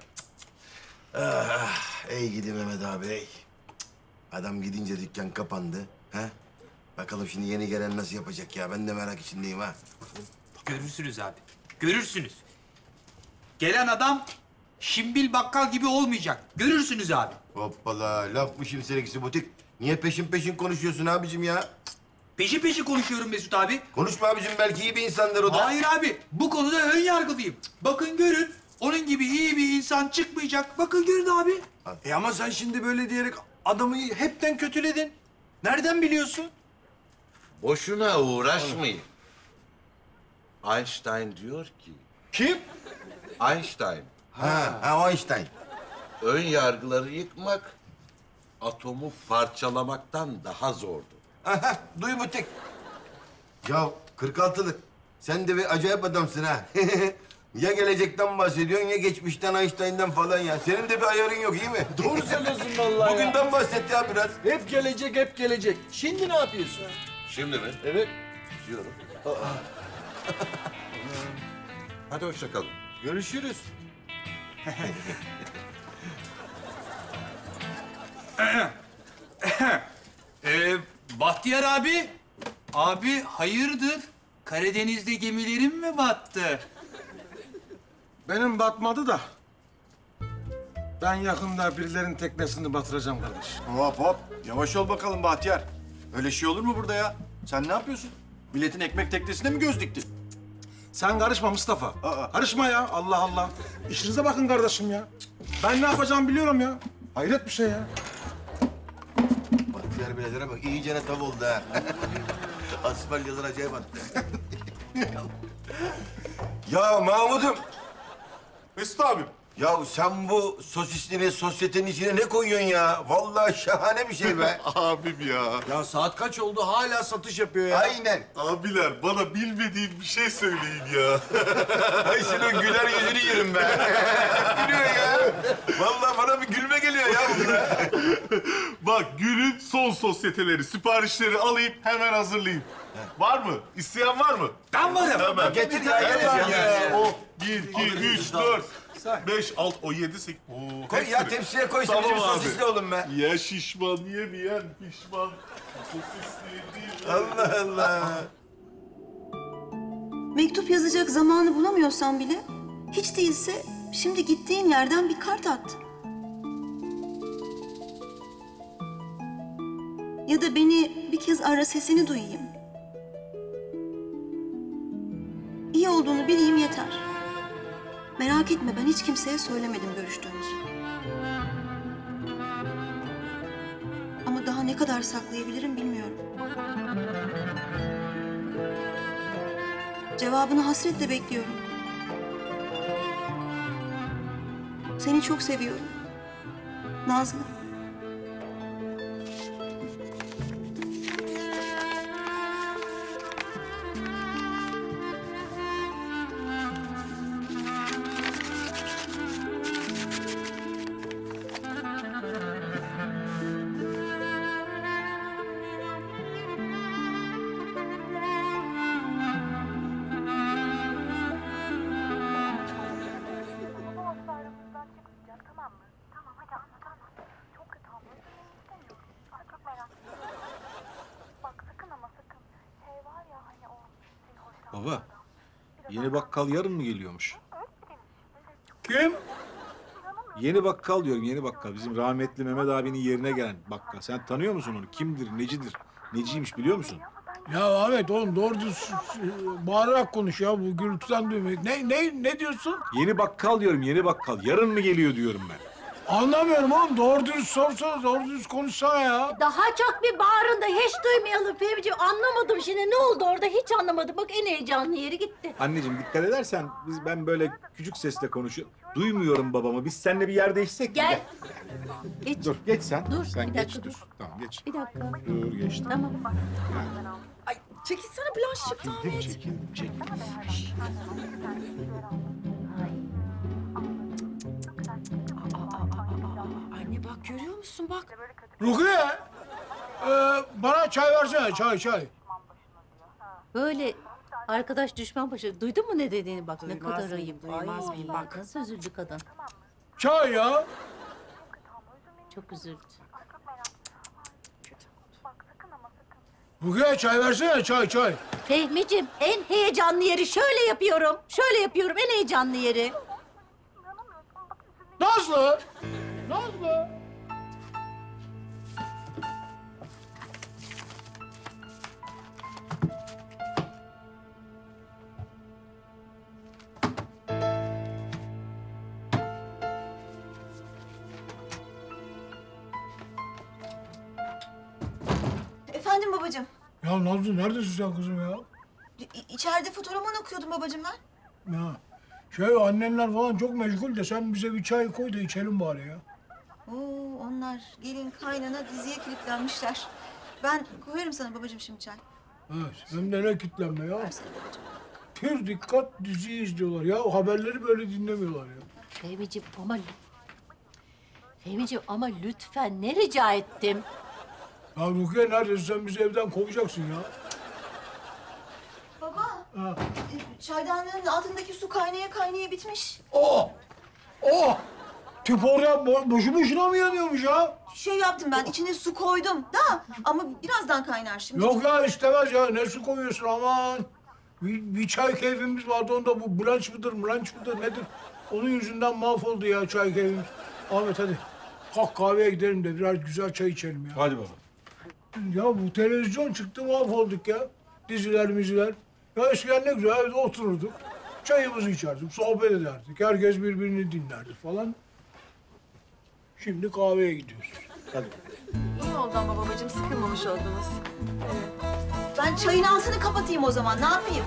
Ey gidi Mehmet abi ey. Adam gidince dükkan kapandı. Ha? Bakalım şimdi yeni gelen nasıl yapacak ya? Ben de merak içindeyim ha.
Görürsünüz abi, görürsünüz. Gelen adam Şimbil bakkal gibi olmayacak. Görürsünüz abi.
Hoppala laf mı şimdi seninkisi butik? Niye peşin konuşuyorsun abicim ya?
Peşin konuşuyorum Mesut abi.
Konuşma abicim belki iyi bir insandır o da.
Hayır abi, bu konuda ön yargılıyım. Bakın görün, onun gibi iyi bir insan çıkmayacak. Bakın görün abi.
Ama sen şimdi böyle diyerek adamı hepten kötüledin. Nereden biliyorsun?
Boşuna uğraşmayın. Einstein diyor ki...
Kim?
Einstein. Ha Einstein. Ön yargıları yıkmak, atomu parçalamaktan daha zordu. Aha, duy butik. Ya 46'lık. Sen de bir acayip adamsın ha. Ya gelecekten bahsediyorsun ya geçmişten Einstein'dan falan ya. Senin de bir ayarın yok iyi mi?
Doğru söylüyorsun vallahi
Bugünden
ya.
bahset ya biraz.
Hep gelecek. Şimdi ne yapıyorsun?
Şimdi mi?
Evet.
Diyorum. Hadi hoşça kal.
Görüşürüz.
Bahtiyar abi hayırdır? Karadeniz'de gemilerin mi battı?
Benim batmadı da. Ben yakında birilerinin teknesini batıracağım kardeş.
Hop. Yavaş ol bakalım Bahtiyar. Öyle şey olur mu burada ya? Sen ne yapıyorsun? Milletin ekmek teknesine mi göz diktin?
Sen karışma Mustafa. Karışma ya Allah Allah. İşinize bakın kardeşim ya. Ben ne yapacağımı biliyorum ya. Hayret bir şey ya.
Bahtiyar biradere bak iyicene tav oldu ha. Asfalyalar acayip attı. Ya Mahmud'um.
Mesut abim.
Ya sen bu sosisleri sosyetenin içine ne koyuyorsun ya? Vallahi şahane bir şey be.
Abim ya.
Ya saat kaç oldu hala satış yapıyor ya.
Aynen.
Abiler bana bilmediğim bir şey söyleyin ya.
Ay senin güler yüzünü yerim be. Gülüyor ya. Vallahi bana bir gülme geliyor ya bunda.
Bak günün son sosyeteleri, siparişleri alayım hemen hazırlayayım. Var mı? İsteyen var mı?
Ben varım.
Hemen.
Getir ya.
O 1, 2, 3, 4, 5, 6, o 7, 8. Oo,
Koy ya tepsiye koy. Tamam bizim sosisli oğlum be.
Ya şişman yemeyen pişman. Sosisli değil.
Allah Allah.
Mektup yazacak zamanı bulamıyorsan bile hiç değilse şimdi gittiğin yerden bir kart at. Ya da beni bir kez ara sesini duyayım. İyi olduğunu bileyim yeter. Merak etme ben hiç kimseye söylemedim görüştüğümüzü. Ama daha ne kadar saklayabilirim bilmiyorum. Cevabını hasretle bekliyorum. Seni çok seviyorum. Nazlı.
Baba, yeni bakkal yarın mı geliyormuş?
Kim?
Yeni bakkal diyorum, yeni bakkal. Bizim rahmetli Mehmet abinin yerine gelen bakkal. Sen tanıyor musun onu? Kimdir, necidir? Neciymiş biliyor musun?
Ya Ahmet oğlum doğru düz bağırarak konuş ya. Bu gürültüden duymayın. Ne diyorsun?
Yeni bakkal diyorum, yeni bakkal. Yarın mı geliyor diyorum ben.
Anlamıyorum oğlum. Doğru düz sorsana, doğru düz konuşsana ya.
Daha çok bir bağırın da hiç duymayalım Fehmi'ciğim. Anlamadım şimdi ne oldu orada hiç anlamadım. Bak en heyecanlı yeri gitti.
Anneciğim dikkat edersen ben böyle küçük sesle konuşuyorum. Duymuyorum babamı. Biz seninle bir yer değişsek mi?
Gel. Geç.
Dur geç sen.
Dur,
Sen
bir
geç
dakika,
dur. Tamam geç.
Bir dakika.
Dur geçtim.
Tamam.
Ay çekilsene Blanche çıktı Ahmet.
Çekildim.
Anne bak görüyor musun bak.
Rukiye, bana çay versene, çay.
Böyle arkadaş düşman başı. Duydun mu ne dediğini bak ne
Duymaz
kadar
mıyım,
ayıp.
duymaz
Ay,
mıyım? Bak.
Nasıl üzüldü kadın.
Çay ya.
Çok üzüldü.
Rukiye çay versene, çay.
Fehmi'ciğim en heyecanlı yeri şöyle yapıyorum. Şöyle yapıyorum en heyecanlı yeri.
Nazlı.
Efendim babacığım.
Ya Nazlı neredesin sen kızım ya?
İçeride fotoğrafını okuyordum babacığım ben.
Ya annenler falan çok meşgul de sen bize bir çay koy da içelim bari ya.
Oo, onlar gelin kaynana diziye kilitlenmişler. Ben koyarım sana babacığım şimdi çay.
Evet, hem de ne kitlenme ya. Pür dikkat diziyi izliyorlar ya. O haberleri böyle dinlemiyorlar ya.
Fehmi'ciğim ama lütfen ne rica ettim?
Ya Rukiye neredesin sen bizi evden kovacaksın ya.
Baba,
Ha.
çaydanlığın altındaki su kaynaya bitmiş.
Oh! Tüp oraya boşu boşuna mı yanıyormuş ya?
Şey yaptım ben, içine su koydum da ama birazdan kaynar şimdi.
Yok ya istemez ya. Ne su koyuyorsun aman. Bir çay keyfimiz vardı onda bu Blanche mıdır nedir? Onun yüzünden mahvoldu ya çay keyfimiz. Ahmet hadi kalk kahveye gidelim de biraz güzel çay içelim ya.
Hadi baba.
Ya bu televizyon çıktı mahvolduk ya. Diziler. Ya eskiden ne güzel evde otururduk. Çayımızı içerdik, sohbet ederdik. Herkes birbirini dinlerdi falan. Şimdi kahveye gidiyoruz. Hadi.
İyi oldu ama babacığım, sıkılmamış oldunuz. Ben çayın altını kapatayım o zaman, ne yapayım?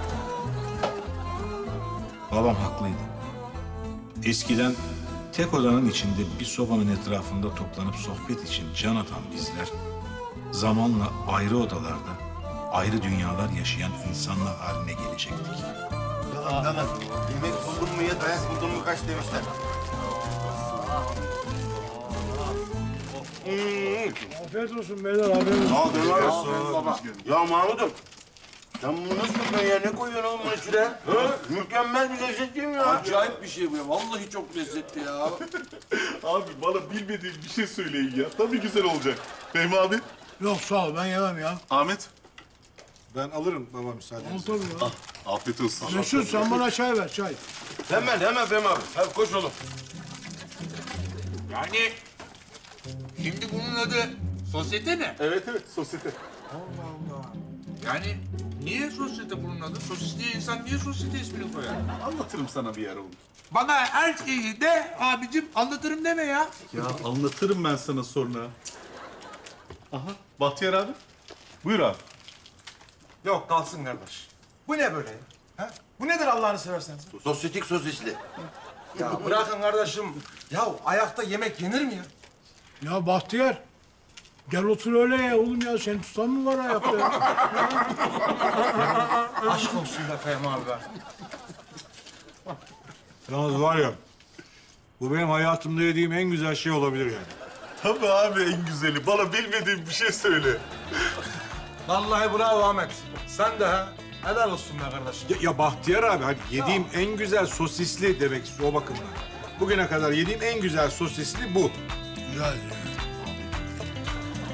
Babam haklıydı. Eskiden tek odanın içinde bir sobanın etrafında toplanıp sohbet için can atan bizler... zamanla ayrı odalarda, ayrı dünyalar yaşayan insanlar haline gelecektik.
Tamam. Yemek buldun mu ye, dayak buldun mu kaç demişler.
Afiyet olsun beyler, afiyet olsun.
Sağ ol, helal olsun baba. Ya Mahmut'um, sen bunu nasıl yapıyorsun ya? Ne koyuyorsun oğlum bunun içine? Mükemmel bir lezzet değil mi ya?
Acayip bir şey bu ya. Vallahi çok lezzetli ya.
Abi bana bilmediğim bir şey söyleyin ya. Tabii güzel olacak. Fehmi abi.
Yok sağ ol, ben yemem ya.
Ahmet.
Ben alırım baba müsaadenizle.
Al tabii ya.
Afiyet olsun.
Mesut sen bana çay ver, çay.
Hemen Fehmi abi. Hadi koş oğlum.
Yani şimdi bunun adı sosyete mi?
Evet, sosyete.
Allah Allah. Yani niye sosyete bunun adı? Sosis diye insan niye sosyete ismini koyar?
Anlatırım sana bir ara oğlum.
Bana her şeyi de abicim anlatırım deme ya.
Ya anlatırım ben sana sonra. Aha, Bahtiyar abi. Buyur abi.
Yok kalsın kardeş. Bu ne böyle ya? Ha? Bu nedir Allah'ını seversen?
Sosyetik sosisli.
Ya bırakın kardeşim. Ya ayakta yemek yenir mi ya?
Ya Bahtiyar, gel otur öyle ya oğlum ya. Sen tutan mı var ayakta ya?
Aşk olsun be Fehmi abi be.
Yalnız var ya, bu benim hayatımda yediğim en güzel şey olabilir yani.
Tabii abi en güzeli. Bana bilmediğim bir şey söyle.
Vallahi bravo Ahmet. Sen de ha. Helal olsun be kardeşim.
Ya Bahtiyar abi, hani yediğim en güzel sosisli demek istiyor o bakımdan. Bugüne kadar yediğim en güzel sosisli bu.
Güzel.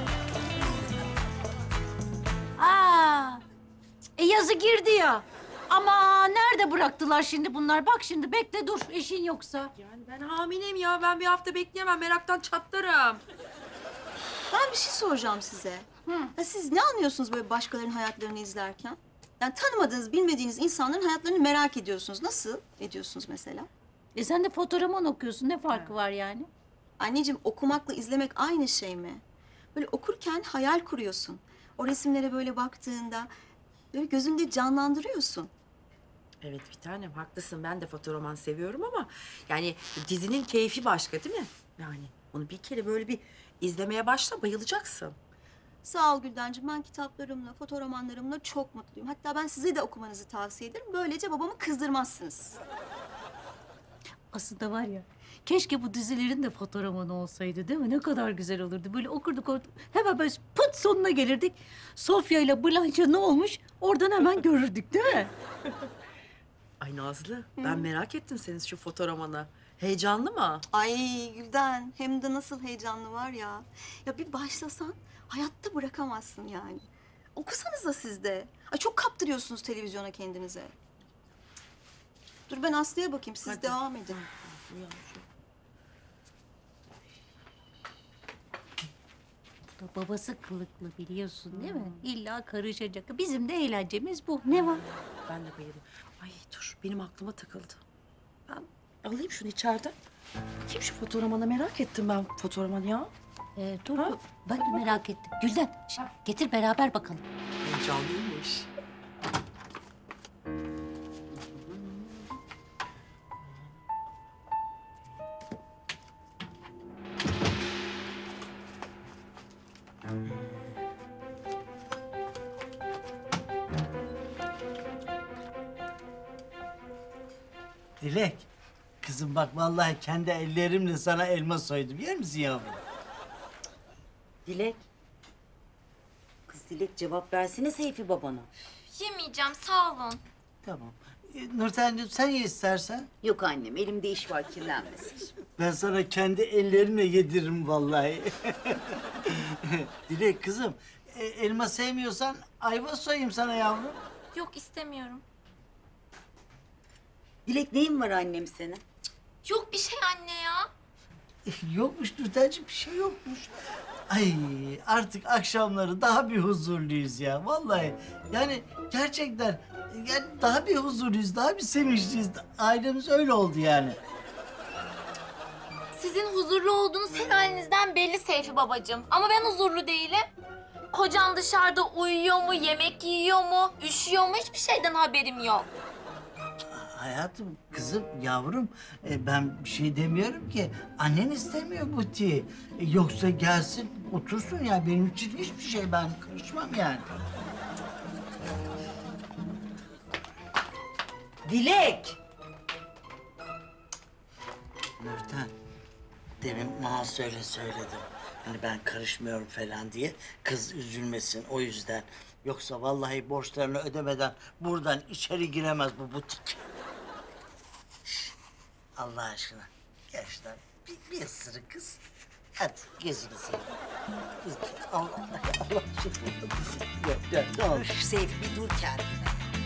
Yazı girdi ya. Ama nerede bıraktılar şimdi bunlar? Bak şimdi bekle dur işin yoksa.
Yani ben hamileyim ya. Ben bir hafta bekleyemem. Meraktan çatlarım.
Ben bir şey soracağım size. Ya siz ne anlıyorsunuz böyle başkalarının hayatlarını izlerken? Yani tanımadığınız, bilmediğiniz insanların hayatlarını merak ediyorsunuz. Nasıl ediyorsunuz mesela?
Sen de fotoğrafman okuyorsun. Ne farkı var yani?
Anneciğim okumakla izlemek aynı şey mi? Böyle okurken hayal kuruyorsun. O resimlere böyle baktığında böyle gözünde canlandırıyorsun.
Evet bir tanem haklısın. Ben de fotoroman seviyorum ama yani dizinin keyfi başka değil mi? Yani onu bir kere böyle bir izlemeye başla bayılacaksın.
Sağ ol Güldencim. Ben kitaplarımla, fotoromanlarımla çok mutluyum. Hatta ben size de okumanızı tavsiye ederim. Böylece babamı kızdırmazsınız.
Aslında var ya, keşke bu dizilerin de fotoğrafı olsaydı değil mi? Ne kadar güzel olurdu. Böyle okurduk, hemen böyle pıt sonuna gelirdik. Sofya ile Blanche ne olmuş? Oradan hemen görürdük değil mi?
Ay Nazlı ben merak ettim senin şu fotoromanı. Heyecanlı mı?
Ay Gülden, hem de nasıl heyecanlı var ya. Ya bir başlasan hayatta bırakamazsın yani. Okusanıza siz de. Ay çok kaptırıyorsunuz televizyona kendinize. Dur ben Aslı'ya bakayım, siz devam edin.
Bu da babası kılıklı biliyorsun değil mi? İlla karışacak. Bizim de eğlencemiz bu. Ne var?
Ben de bayıldım. Ay dur benim aklıma takıldı. Ben alayım şunu içeriden. Kim şu fotoğrafını merak ettim ben fotoğrafını ya.
Dur ben de merak ettim. Gülden getir beraber bakalım.
Heyecanlıymış.
Dilek, kızım bak vallahi kendi ellerimle sana elma soydum. Yer misin yavrum?
Dilek. Kız Dilek cevap versene Seyfi babana.
Yemeyeceğim, sağ olun.
Tamam. Nurten'cim sen ye istersen.
Yok annem elimde iş var kirlenmesin.
Ben sana kendi ellerimle yediririm vallahi. Dilek kızım, elma sevmiyorsan ayva soyayım sana yavrum.
Yok, istemiyorum.
Dilek neyin var annem senin?
Yok bir şey anne ya.
Yokmuş Nurten'cim, bir şey yokmuş. Ay artık akşamları daha bir huzurluyuz ya vallahi. Yani gerçekten yani daha bir huzurluyuz, daha bir sevinçliyiz. Ailemiz öyle oldu yani.
Sizin huzurlu olduğunuz her halinizden belli Seyfi babacığım. Ama ben huzurlu değilim. Kocam dışarıda uyuyor mu, yemek yiyor mu, üşüyor mu hiçbir şeyden haberim yok.
Hayatım, kızım, yavrum ben bir şey demiyorum ki. Annen istemiyor Buti. Yoksa gelsin otursun ya, benim için hiçbir şey, ben karışmam yani.
Dilek!
Nurten, demin Mahas öyle söyledim. Hani ben karışmıyorum falan diye. Kız üzülmesin o yüzden. Yoksa vallahi borçlarını ödemeden buradan içeri giremez bu butik. Allah aşkına. Gel şuradan bir ısırık kız. Hadi gözünü seveyim. Allah Allah aşkına. Gel ne olur.
Üf Seyfi bir dur kendine.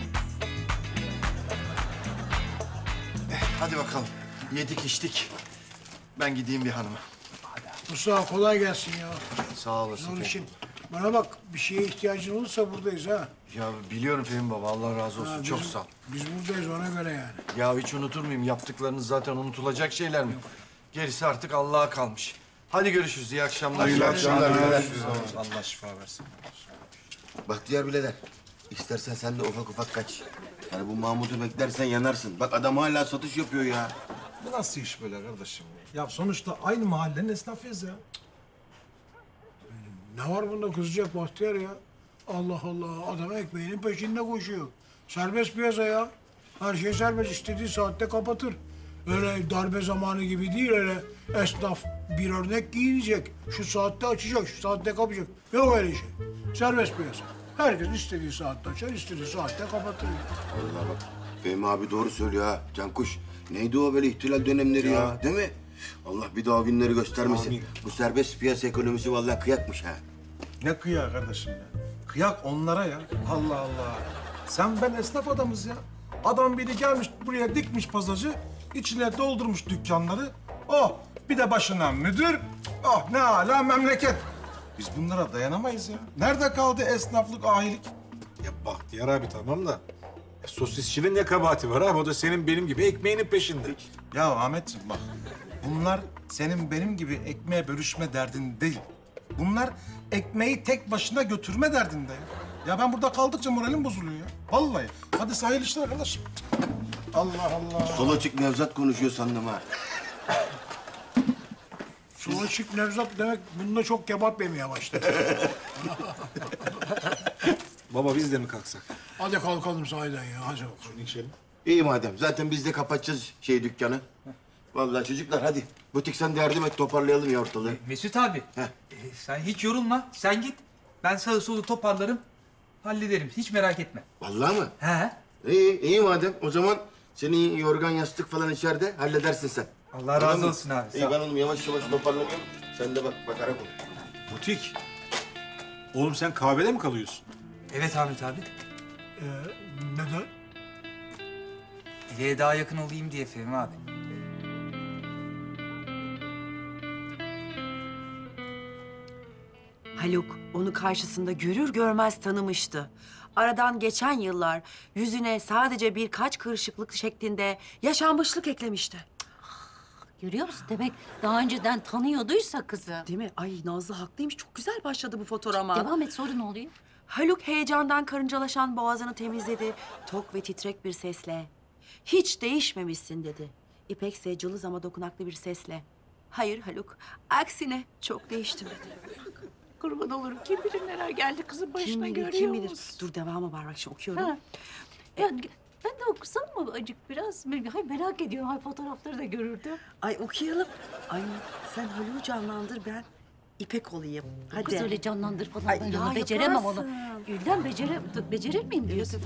Hadi bakalım. Yedik içtik. Ben gideyim bir hanıma.
Mustafa kolay gelsin ya.
Sağ olasın.
Zor
Fehmi.
işin. Bana bak bir şeye ihtiyacın olursa buradayız ha.
Ya biliyorum Fehmi baba, Allah razı olsun.
Ha,
Çok
bizim-
sağ ol.
Biz buradayız ona göre yani.
Ya hiç unutur muyum? Yaptıklarınız zaten unutulacak şeyler mi? Gerisi artık Allah'a kalmış. Hadi görüşürüz. İyi akşamlar.
Hayırlı akşamlar.
Görüşürüz. Allah şifa versin.
Bahtiyar birader, istersen sen de ufak ufak kaç. Yani bu Mahmut'u beklersen yanarsın. Bak adam hala satış yapıyor ya.
Bu nasıl iş böyle kardeşim? Ya sonuçta aynı mahallenin esnafıyız ya.
Ne var bunda kızacak Bahtiyar ya? Allah Allah, adam ekmeğinin peşinde koşuyor. Serbest piyasa ya. Her şey serbest, istediği saatte kapatır. Öyle darbe zamanı gibi değil, öyle esnaf bir örnek giyinecek. Şu saatte açacak, şu saatte kapayacak. Yok öyle şey. Serbest piyasa. Herkes istediği saatte açar, istediği saatte kapatır.
Allah bak, Fehmi abi doğru söylüyor ha. Cankuş, neydi o böyle ihtilal dönemleri ya, değil mi? Allah bir daha günleri göstermesin.
Amin.
Bu serbest piyasa ekonomisi vallahi kıyakmış ha.
Ne kıyak kardeşim ya? Kıyak onlara ya. Allah Allah. Sen ben esnaf adamız ya. Adam biri gelmiş buraya dikmiş pasajı, içine doldurmuş dükkanları. Oh, bir de başına müdür. Oh, ne âlâ memleket. Biz bunlara dayanamayız ya. Nerede kaldı esnaflık, ahilik?
Ya Bahtiyar abi tamam da sosisçinin ne kabahati var abi? O da senin benim gibi ekmeğinin peşinde.
Ya Ahmetciğim bak, bunlar senin benim gibi ekmeğe bölüşme derdinde değil. Bunlar ekmeği tek başına götürme derdinde ya. Ya ben burada kaldıkça moralim bozuluyor ya. Vallahi. Hadi sahil işler arkadaşım. Allah Allah.
Sola çık Nevzat konuşuyor sandım ha.
Sola çık Nevzat demek bunda çok kebap yemeye başladı.
Baba biz de mi kalksak?
Hadi kalkalım sahiden ya. Hadi bakalım.
İçelim.
İyi madem. Zaten biz de kapatacağız dükkanı. Vallahi çocuklar hadi. Butik sen de yardım et toparlayalım ya ortalığı.
Mesut abi, sen hiç yorulma. Sen git. Ben sağı solu toparlarım, hallederim. Hiç merak etme.
Vallahi mı?
He.
İyi madem. O zaman senin yorgan yastık falan içeride halledersin sen.
Allah
Tamam
razı
mı?
olsun abi.
İyi
Sağ ol.
ben oğlum yavaş yavaş toparlanıyorum. Sen de bakarak ol.
Butik. Oğlum sen kahvede mi kalıyorsun?
Evet Ahmet abi.
Neden?
Dileğe daha yakın olayım diye Fehmi abi.
Haluk onu karşısında görür görmez tanımıştı. Aradan geçen yıllar yüzüne sadece birkaç kırışıklık şeklinde yaşanmışlık eklemişti.
Görüyor musun? Demek daha önceden tanıyorduysa kızı.
Değil mi? Ay Nazlı haklıymış. Çok güzel başladı bu fotoğrama.
Devam et, sonra ne oluyor?
Haluk heyecandan karıncalaşan boğazını temizledi. Tok ve titrek bir sesle. Hiç değişmemişsin dedi. İpek ise cılız ama dokunaklı bir sesle. Hayır Haluk, aksine çok değiştim dedi.
Kurban olurum. Kim bilir neler geldi kızın başına, görüyor
kim bilir.
musun?
Dur devamı var bak şimdi okuyorum.
Ha. Ya, ben de okusam mı acık biraz? Hayır, merak ediyorum. Hay fotoğrafları da görürdüm.
Ay okuyalım. Ay sen Haluk'u canlandır, ben İpek olayım. Hadi.
Kız öyle canlandır falan.
Ay,
ben
ya
onu beceremem
yaparsın.
onu. Gülden becerir miyim diyorsun?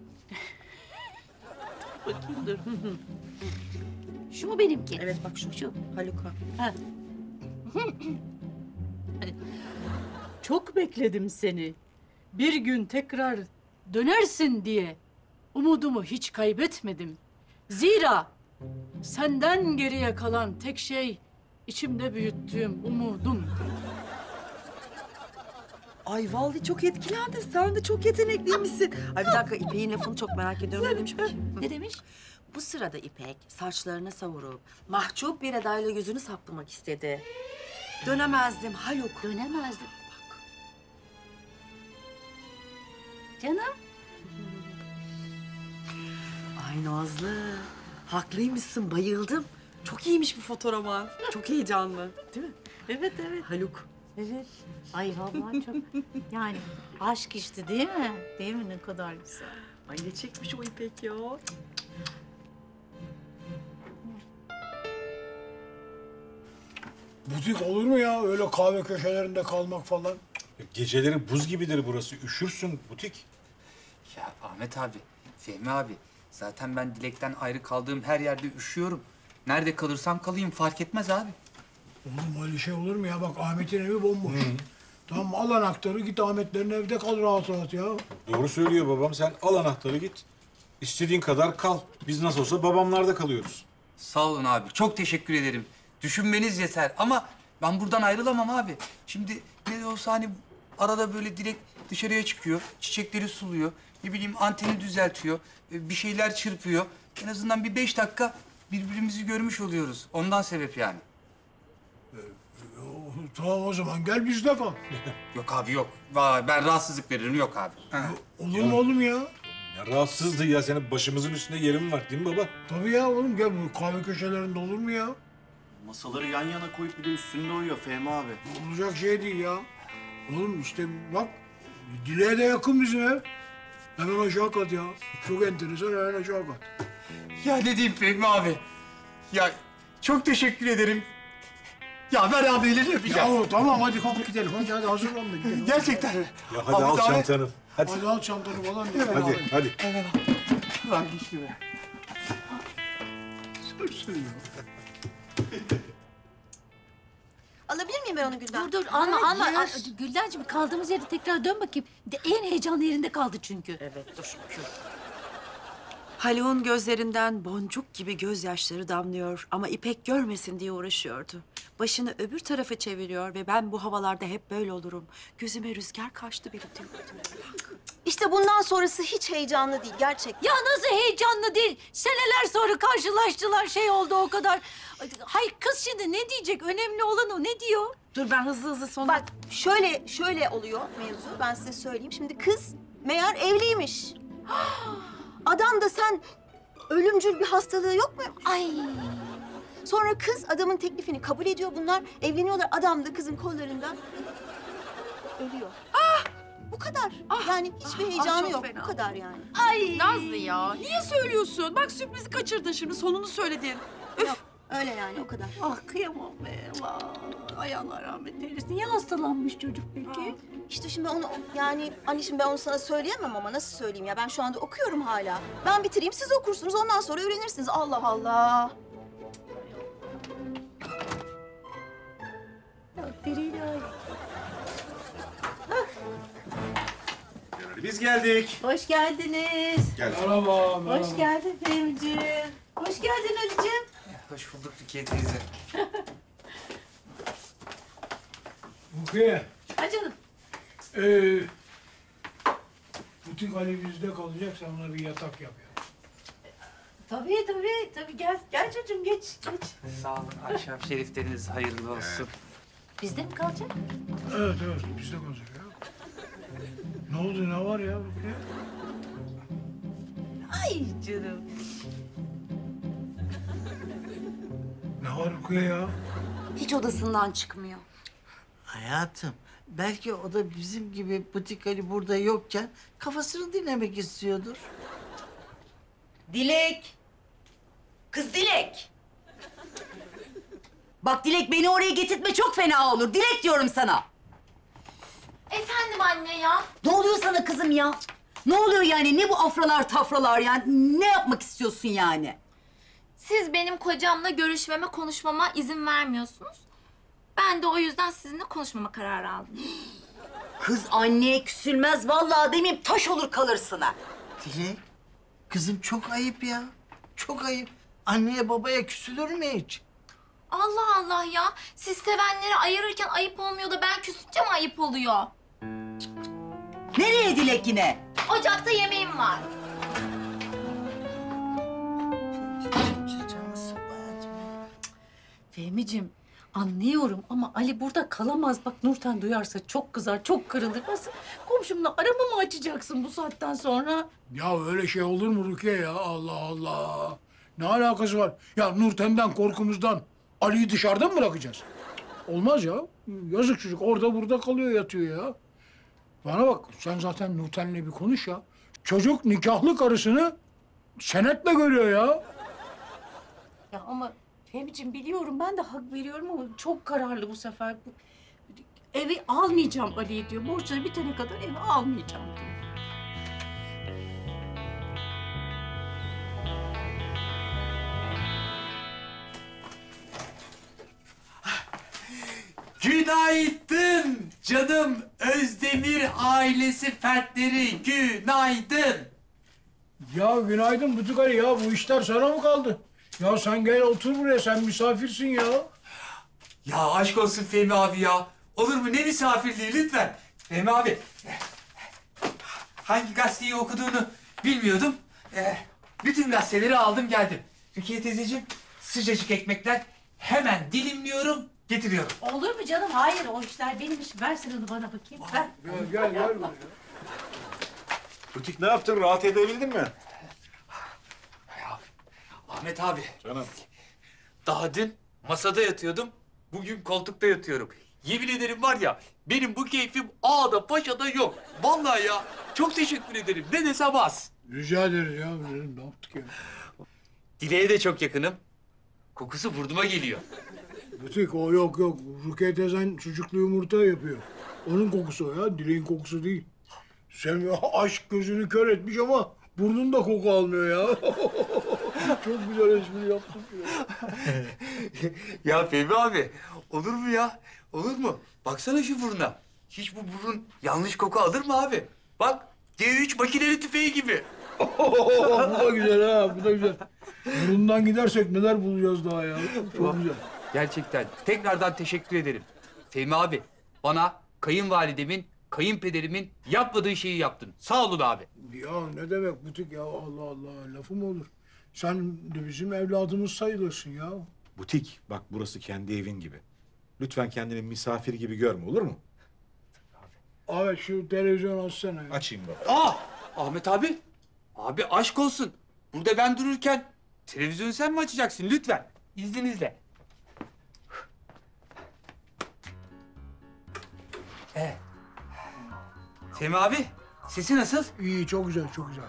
Bakayım dur. Şu mu benimki?
Evet bak şu. Haluk'a.
Ha. Çok bekledim seni. Bir gün tekrar dönersin diye umudumu hiç kaybetmedim. Zira senden geriye kalan tek şey içimde büyüttüğüm umudum.
Ay vallahi çok etkilendim. Sen de çok yetenekliymişsin. Ay bir dakika İpek'in lafını çok merak ediyorum. Ne demiş bakayım?
Ne demiş?
Bu sırada İpek saçlarını savurup mahcup bir edayla yüzünü saplamak istedi. Dönemezdim Haluk.
Dönemezdim. Canım.
Ay Nazlı. Haklıymışsın. Bayıldım. Çok iyiymiş bu fotoğrafı. Çok heyecanlı. Değil mi?
Evet, evet.
Haluk.
Evet. Ay vallahi çok yani aşk işte değil mi? Değil mi? Ne kadar güzel.
Ay ne çekmiş o İpek ya.
Butik olur mu ya? Öyle kahve köşelerinde kalmak falan.
Geceleri buz gibidir burası. Üşürsün Butik.
Ya Ahmet abi, Fehmi abi. Zaten ben Dilek'ten ayrı kaldığım her yerde üşüyorum. Nerede kalırsam kalayım fark etmez abi.
Oğlum öyle şey olur mu ya? Bak Ahmet'in evi bomboş. Tamam al anahtarı git Ahmetlerin evde kal rahat rahat ya.
Doğru söylüyor babam. Sen al anahtarı git. İstediğin kadar kal. Biz nasıl olsa babamlarda kalıyoruz.
Sağ olun abi, çok teşekkür ederim. Düşünmeniz yeter ama ben buradan ayrılamam abi. Şimdi ne de olsa hani arada böyle Dilek dışarıya çıkıyor, çiçekleri suluyor, ne bileyim anteni düzeltiyor, bir şeyler çırpıyor. En azından bir 5 dakika birbirimizi görmüş oluyoruz. Ondan sebep yani.
Tamam o zaman gel bizde kal.
Yok abi yok. Vallahi ben rahatsızlık veririm yok abi.
Olur mu oğlum ya?
Ya rahatsızdı ya. Senin başımızın üstünde yerin var değil mi baba?
Tabii ya oğlum gel bu kahve köşelerinde olur mu ya?
Masaları yan yana koyup bir de üstünde uyuyor Fehmi abi.
Olacak şey değil ya. Oğlum işte bak Dileğe de yakın bizim ev. Hemen aşağı kat ya. Çok enteresan hemen aşağı kat.
Ya ne diyeyim Fehmi abi? Ya çok teşekkür ederim. Ya ben abileri öpeceğim.
Ya tamam hadi kalk gidelim. Hadi hazırlan da gidelim.
Gerçekten.
Ya hadi al çantanı.
Hadi al çantanı falan.
Hadi.
Lan git be.
Alabilir miyim ben onu Gülden?
Dur alma. Güldenciğim kaldığımız yerde tekrar dön bakayım. En heyecanlı yerinde kaldı çünkü.
Evet dur. Haluk'un gözlerinden boncuk gibi gözyaşları damlıyor ama İpek görmesin diye uğraşıyordu. Başını öbür tarafa çeviriyor ve ben bu havalarda hep böyle olurum. Gözüme rüzgar kaçtı benim diyordu.
İşte bundan sonrası hiç heyecanlı değil gerçekten.
Ya nasıl heyecanlı değil? Seneler sonra karşılaştılar, şey oldu o kadar. Hayır kız şimdi ne diyecek? Önemli olan o. Ne diyor?
Dur ben hızlı sonra...
Bak şöyle oluyor mevzu. Ben size söyleyeyim. Şimdi kız meğer evliymiş. Adam da sen ölümcül bir hastalığı yok mu? Ay. Sonra kız adamın teklifini kabul ediyor. Bunlar evleniyorlar. Adam da kızın kollarından ölüyor. Bu kadar. Yani hiçbir heyecanı
çok
yok.
fena.
Bu kadar yani.
Ay Nazlı ya, niye söylüyorsun? Bak sürprizi kaçırdın şimdi, sonunu söyledin.
Yok, öyle yani o kadar.
Ah kıyamam be. Vay. Ay Allah rahmet eylesin. Niye hastalanmış çocuk peki?
İşte şimdi onu yani anneciğim ben onu sana söyleyemem ama nasıl söyleyeyim ya? Ben şu anda okuyorum hala. Ben bitireyim siz okursunuz ondan sonra öğrenirsiniz. Allah Allah.
Biz geldik.
Hoş geldiniz.
Gel.
Merhaba,
Hoş geldin Fehmi'ciğim. Hoş geldin Ali'ciğim.
Hoş bulduk Rukiye teyze.
Rukiye,
Ha canım.
butik Ali bizde kalacak, sen ona bir yatak yap ya.
Tabii. Gel çocuğum geç.
Sağ olun, akşam şerifleriniz hayırlı olsun.
Bizde mi kalacak?
Evet, bizde kalacak ya. Ne oldu, ne var ya Rukiye?
Ay canım.
Ne var Rukiye ya?
Hiç odasından çıkmıyor.
Hayatım, belki o da bizim gibi butik Ali burada yokken kafasını dinlemek istiyordur.
Dilek. Kız Dilek. Bak Dilek beni oraya getirtme çok fena olur. Dilek diyorum sana.
Efendim anne ya.
Ne oluyor sana kızım ya? Ne oluyor yani? Ne bu afralar tafralar yani? Ne yapmak istiyorsun yani?
Siz benim kocamla görüşmeme, konuşmama izin vermiyorsunuz. Ben de o yüzden sizinle konuşmama kararı aldım.
Kız anneye küsülmez vallahi demeyeyim taş olur kalırsın ha.
Dilek, kızım çok ayıp ya. Çok ayıp. Anneye babaya küsülür mü hiç?
Allah Allah ya. Siz sevenleri ayırırken ayıp olmuyor da ben küsünce mi ayıp oluyor?
Nereye Dilek yine?
Ocakta yemeğim var.
Fehmi'ciğim anlıyorum ama Ali burada kalamaz. Bak Nurten duyarsa çok kızar, çok kırılır. Nasıl komşumla arama mı açacaksın bu saatten sonra?
Ya öyle şey olur mu Rukiye ya? Allah Allah. Ne alakası var? Ya Nurten'den korkumuzdan Ali'yi dışarıda mı bırakacağız? Olmaz ya. Yazık çocuk orada burada kalıyor yatıyor ya. Bana bak sen zaten Nurten'le bir konuş ya. Çocuk nikahlı karısını senetle görüyor ya.
Ya ama Fehmi'ciğim biliyorum ben de hak veriyorum ama çok kararlı bu sefer. Evi almayacağım Ali'ye diyor. Borçları bitene kadar evi almayacağım diyor.
Günaydın canım Özdemir ailesi fertleri, günaydın.
Ya günaydın Butuk Ali ya. Bu işler sana mı kaldı? Ya sen gel otur buraya. Sen misafirsin ya.
Ya aşk olsun Fehmi abi ya. Olur mu ne misafirliği lütfen. Fehmi abi. Hangi gazeteyi okuduğunu bilmiyordum. Bütün gazeteleri aldım geldim. Rukiye teyzeciğim sıcacık ekmekler hemen dilimliyorum getiriyorum.
Olur mu canım? Hayır o işler benim işim. Versin onu bana bakayım. Ver.
Gel buraya.
Butik ne yaptın? Rahat edebildin mi?
Ahmet abi.
Canım.
Daha dün masada yatıyordum. Bugün koltukta yatıyorum. Yemin ederim var ya benim bu keyfim ağda paşada yok. Vallahi ya çok teşekkür ederim. Ne desem az.
Rica ederiz ya. Ne yaptık ya?
Dileğe de çok yakınım. Kokusu burnuma geliyor.
Butik o yok. Rukiye teyzen çocuklu yumurta yapıyor. Onun kokusu o ya. Dileğin kokusu değil. Sen ya aşk gözünü kör etmiş ama burnun da koku almıyor ya. Çok güzel espri yaptın ya.
Ya Fehmi abi olur mu ya? Olur mu? Baksana şu buruna. Hiç bu burun yanlış koku alır mı abi? Bak G3 makineli tüfeği gibi.
Bu da güzel ha, bu da güzel. Bundan gidersek neler bulacağız daha ya. Çok güzel.
Gerçekten tekrardan teşekkür ederim. Fehmi abi, bana kayınvalidemin, kayınpederimin yapmadığı şeyi yaptın. Sağ olun abi.
Ya ne demek butik ya, Allah Allah, lafı mı olur? Sen de bizim evladımız sayılırsın ya.
Butik, bak burası kendi evin gibi. Lütfen kendini misafir gibi görme, olur mu?
Abi şu televizyon açsana ya.
Açayım bak.
Aa! Ahmet abi. Abi aşk olsun. Burada ben dururken televizyonu sen mi açacaksın lütfen? İzninizle. Evet. Fehmi abi, sesi nasıl?
İyi, çok güzel, çok güzel.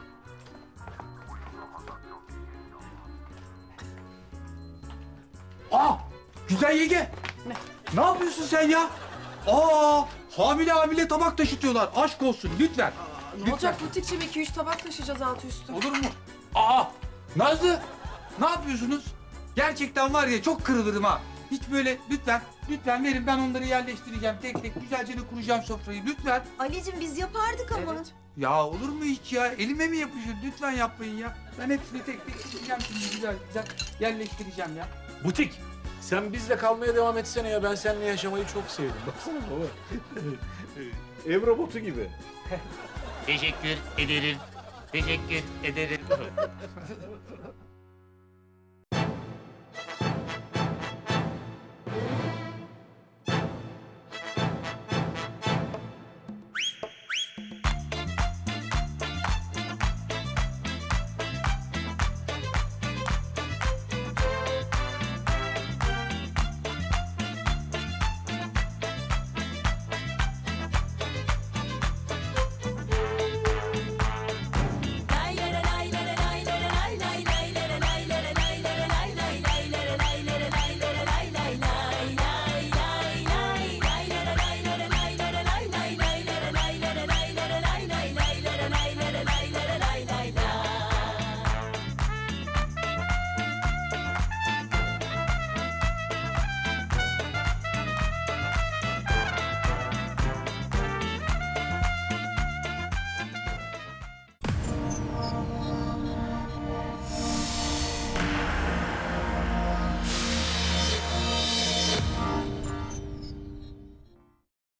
Aa! Güzel yenge. Ne yapıyorsun sen ya? Aa! Hamile tabak taşıtıyorlar. Aşk olsun lütfen.
Ne olacak butikçim? 2-3 tabak taşıyacağız altı üstü.
Olur mu? Aa! Nazlı! Ne yapıyorsunuz? Gerçekten var ya çok kırılırım ha. Hiç böyle lütfen verin, ben onları yerleştireceğim tek tek. Güzelce de kuracağım sofrayı lütfen.
Ali'cim biz yapardık ama.
Evet.
Ya olur mu hiç ya? Elime mi yapışır? Lütfen yapmayın ya. Ben hepsini tek tek kuracağım şimdi güzel yerleştireceğim ya.
Butik, sen bizle kalmaya devam etsene ya. Ben seninle yaşamayı çok sevdim. Baksana baba. Ev robotu gibi.
Teşekkür ederim.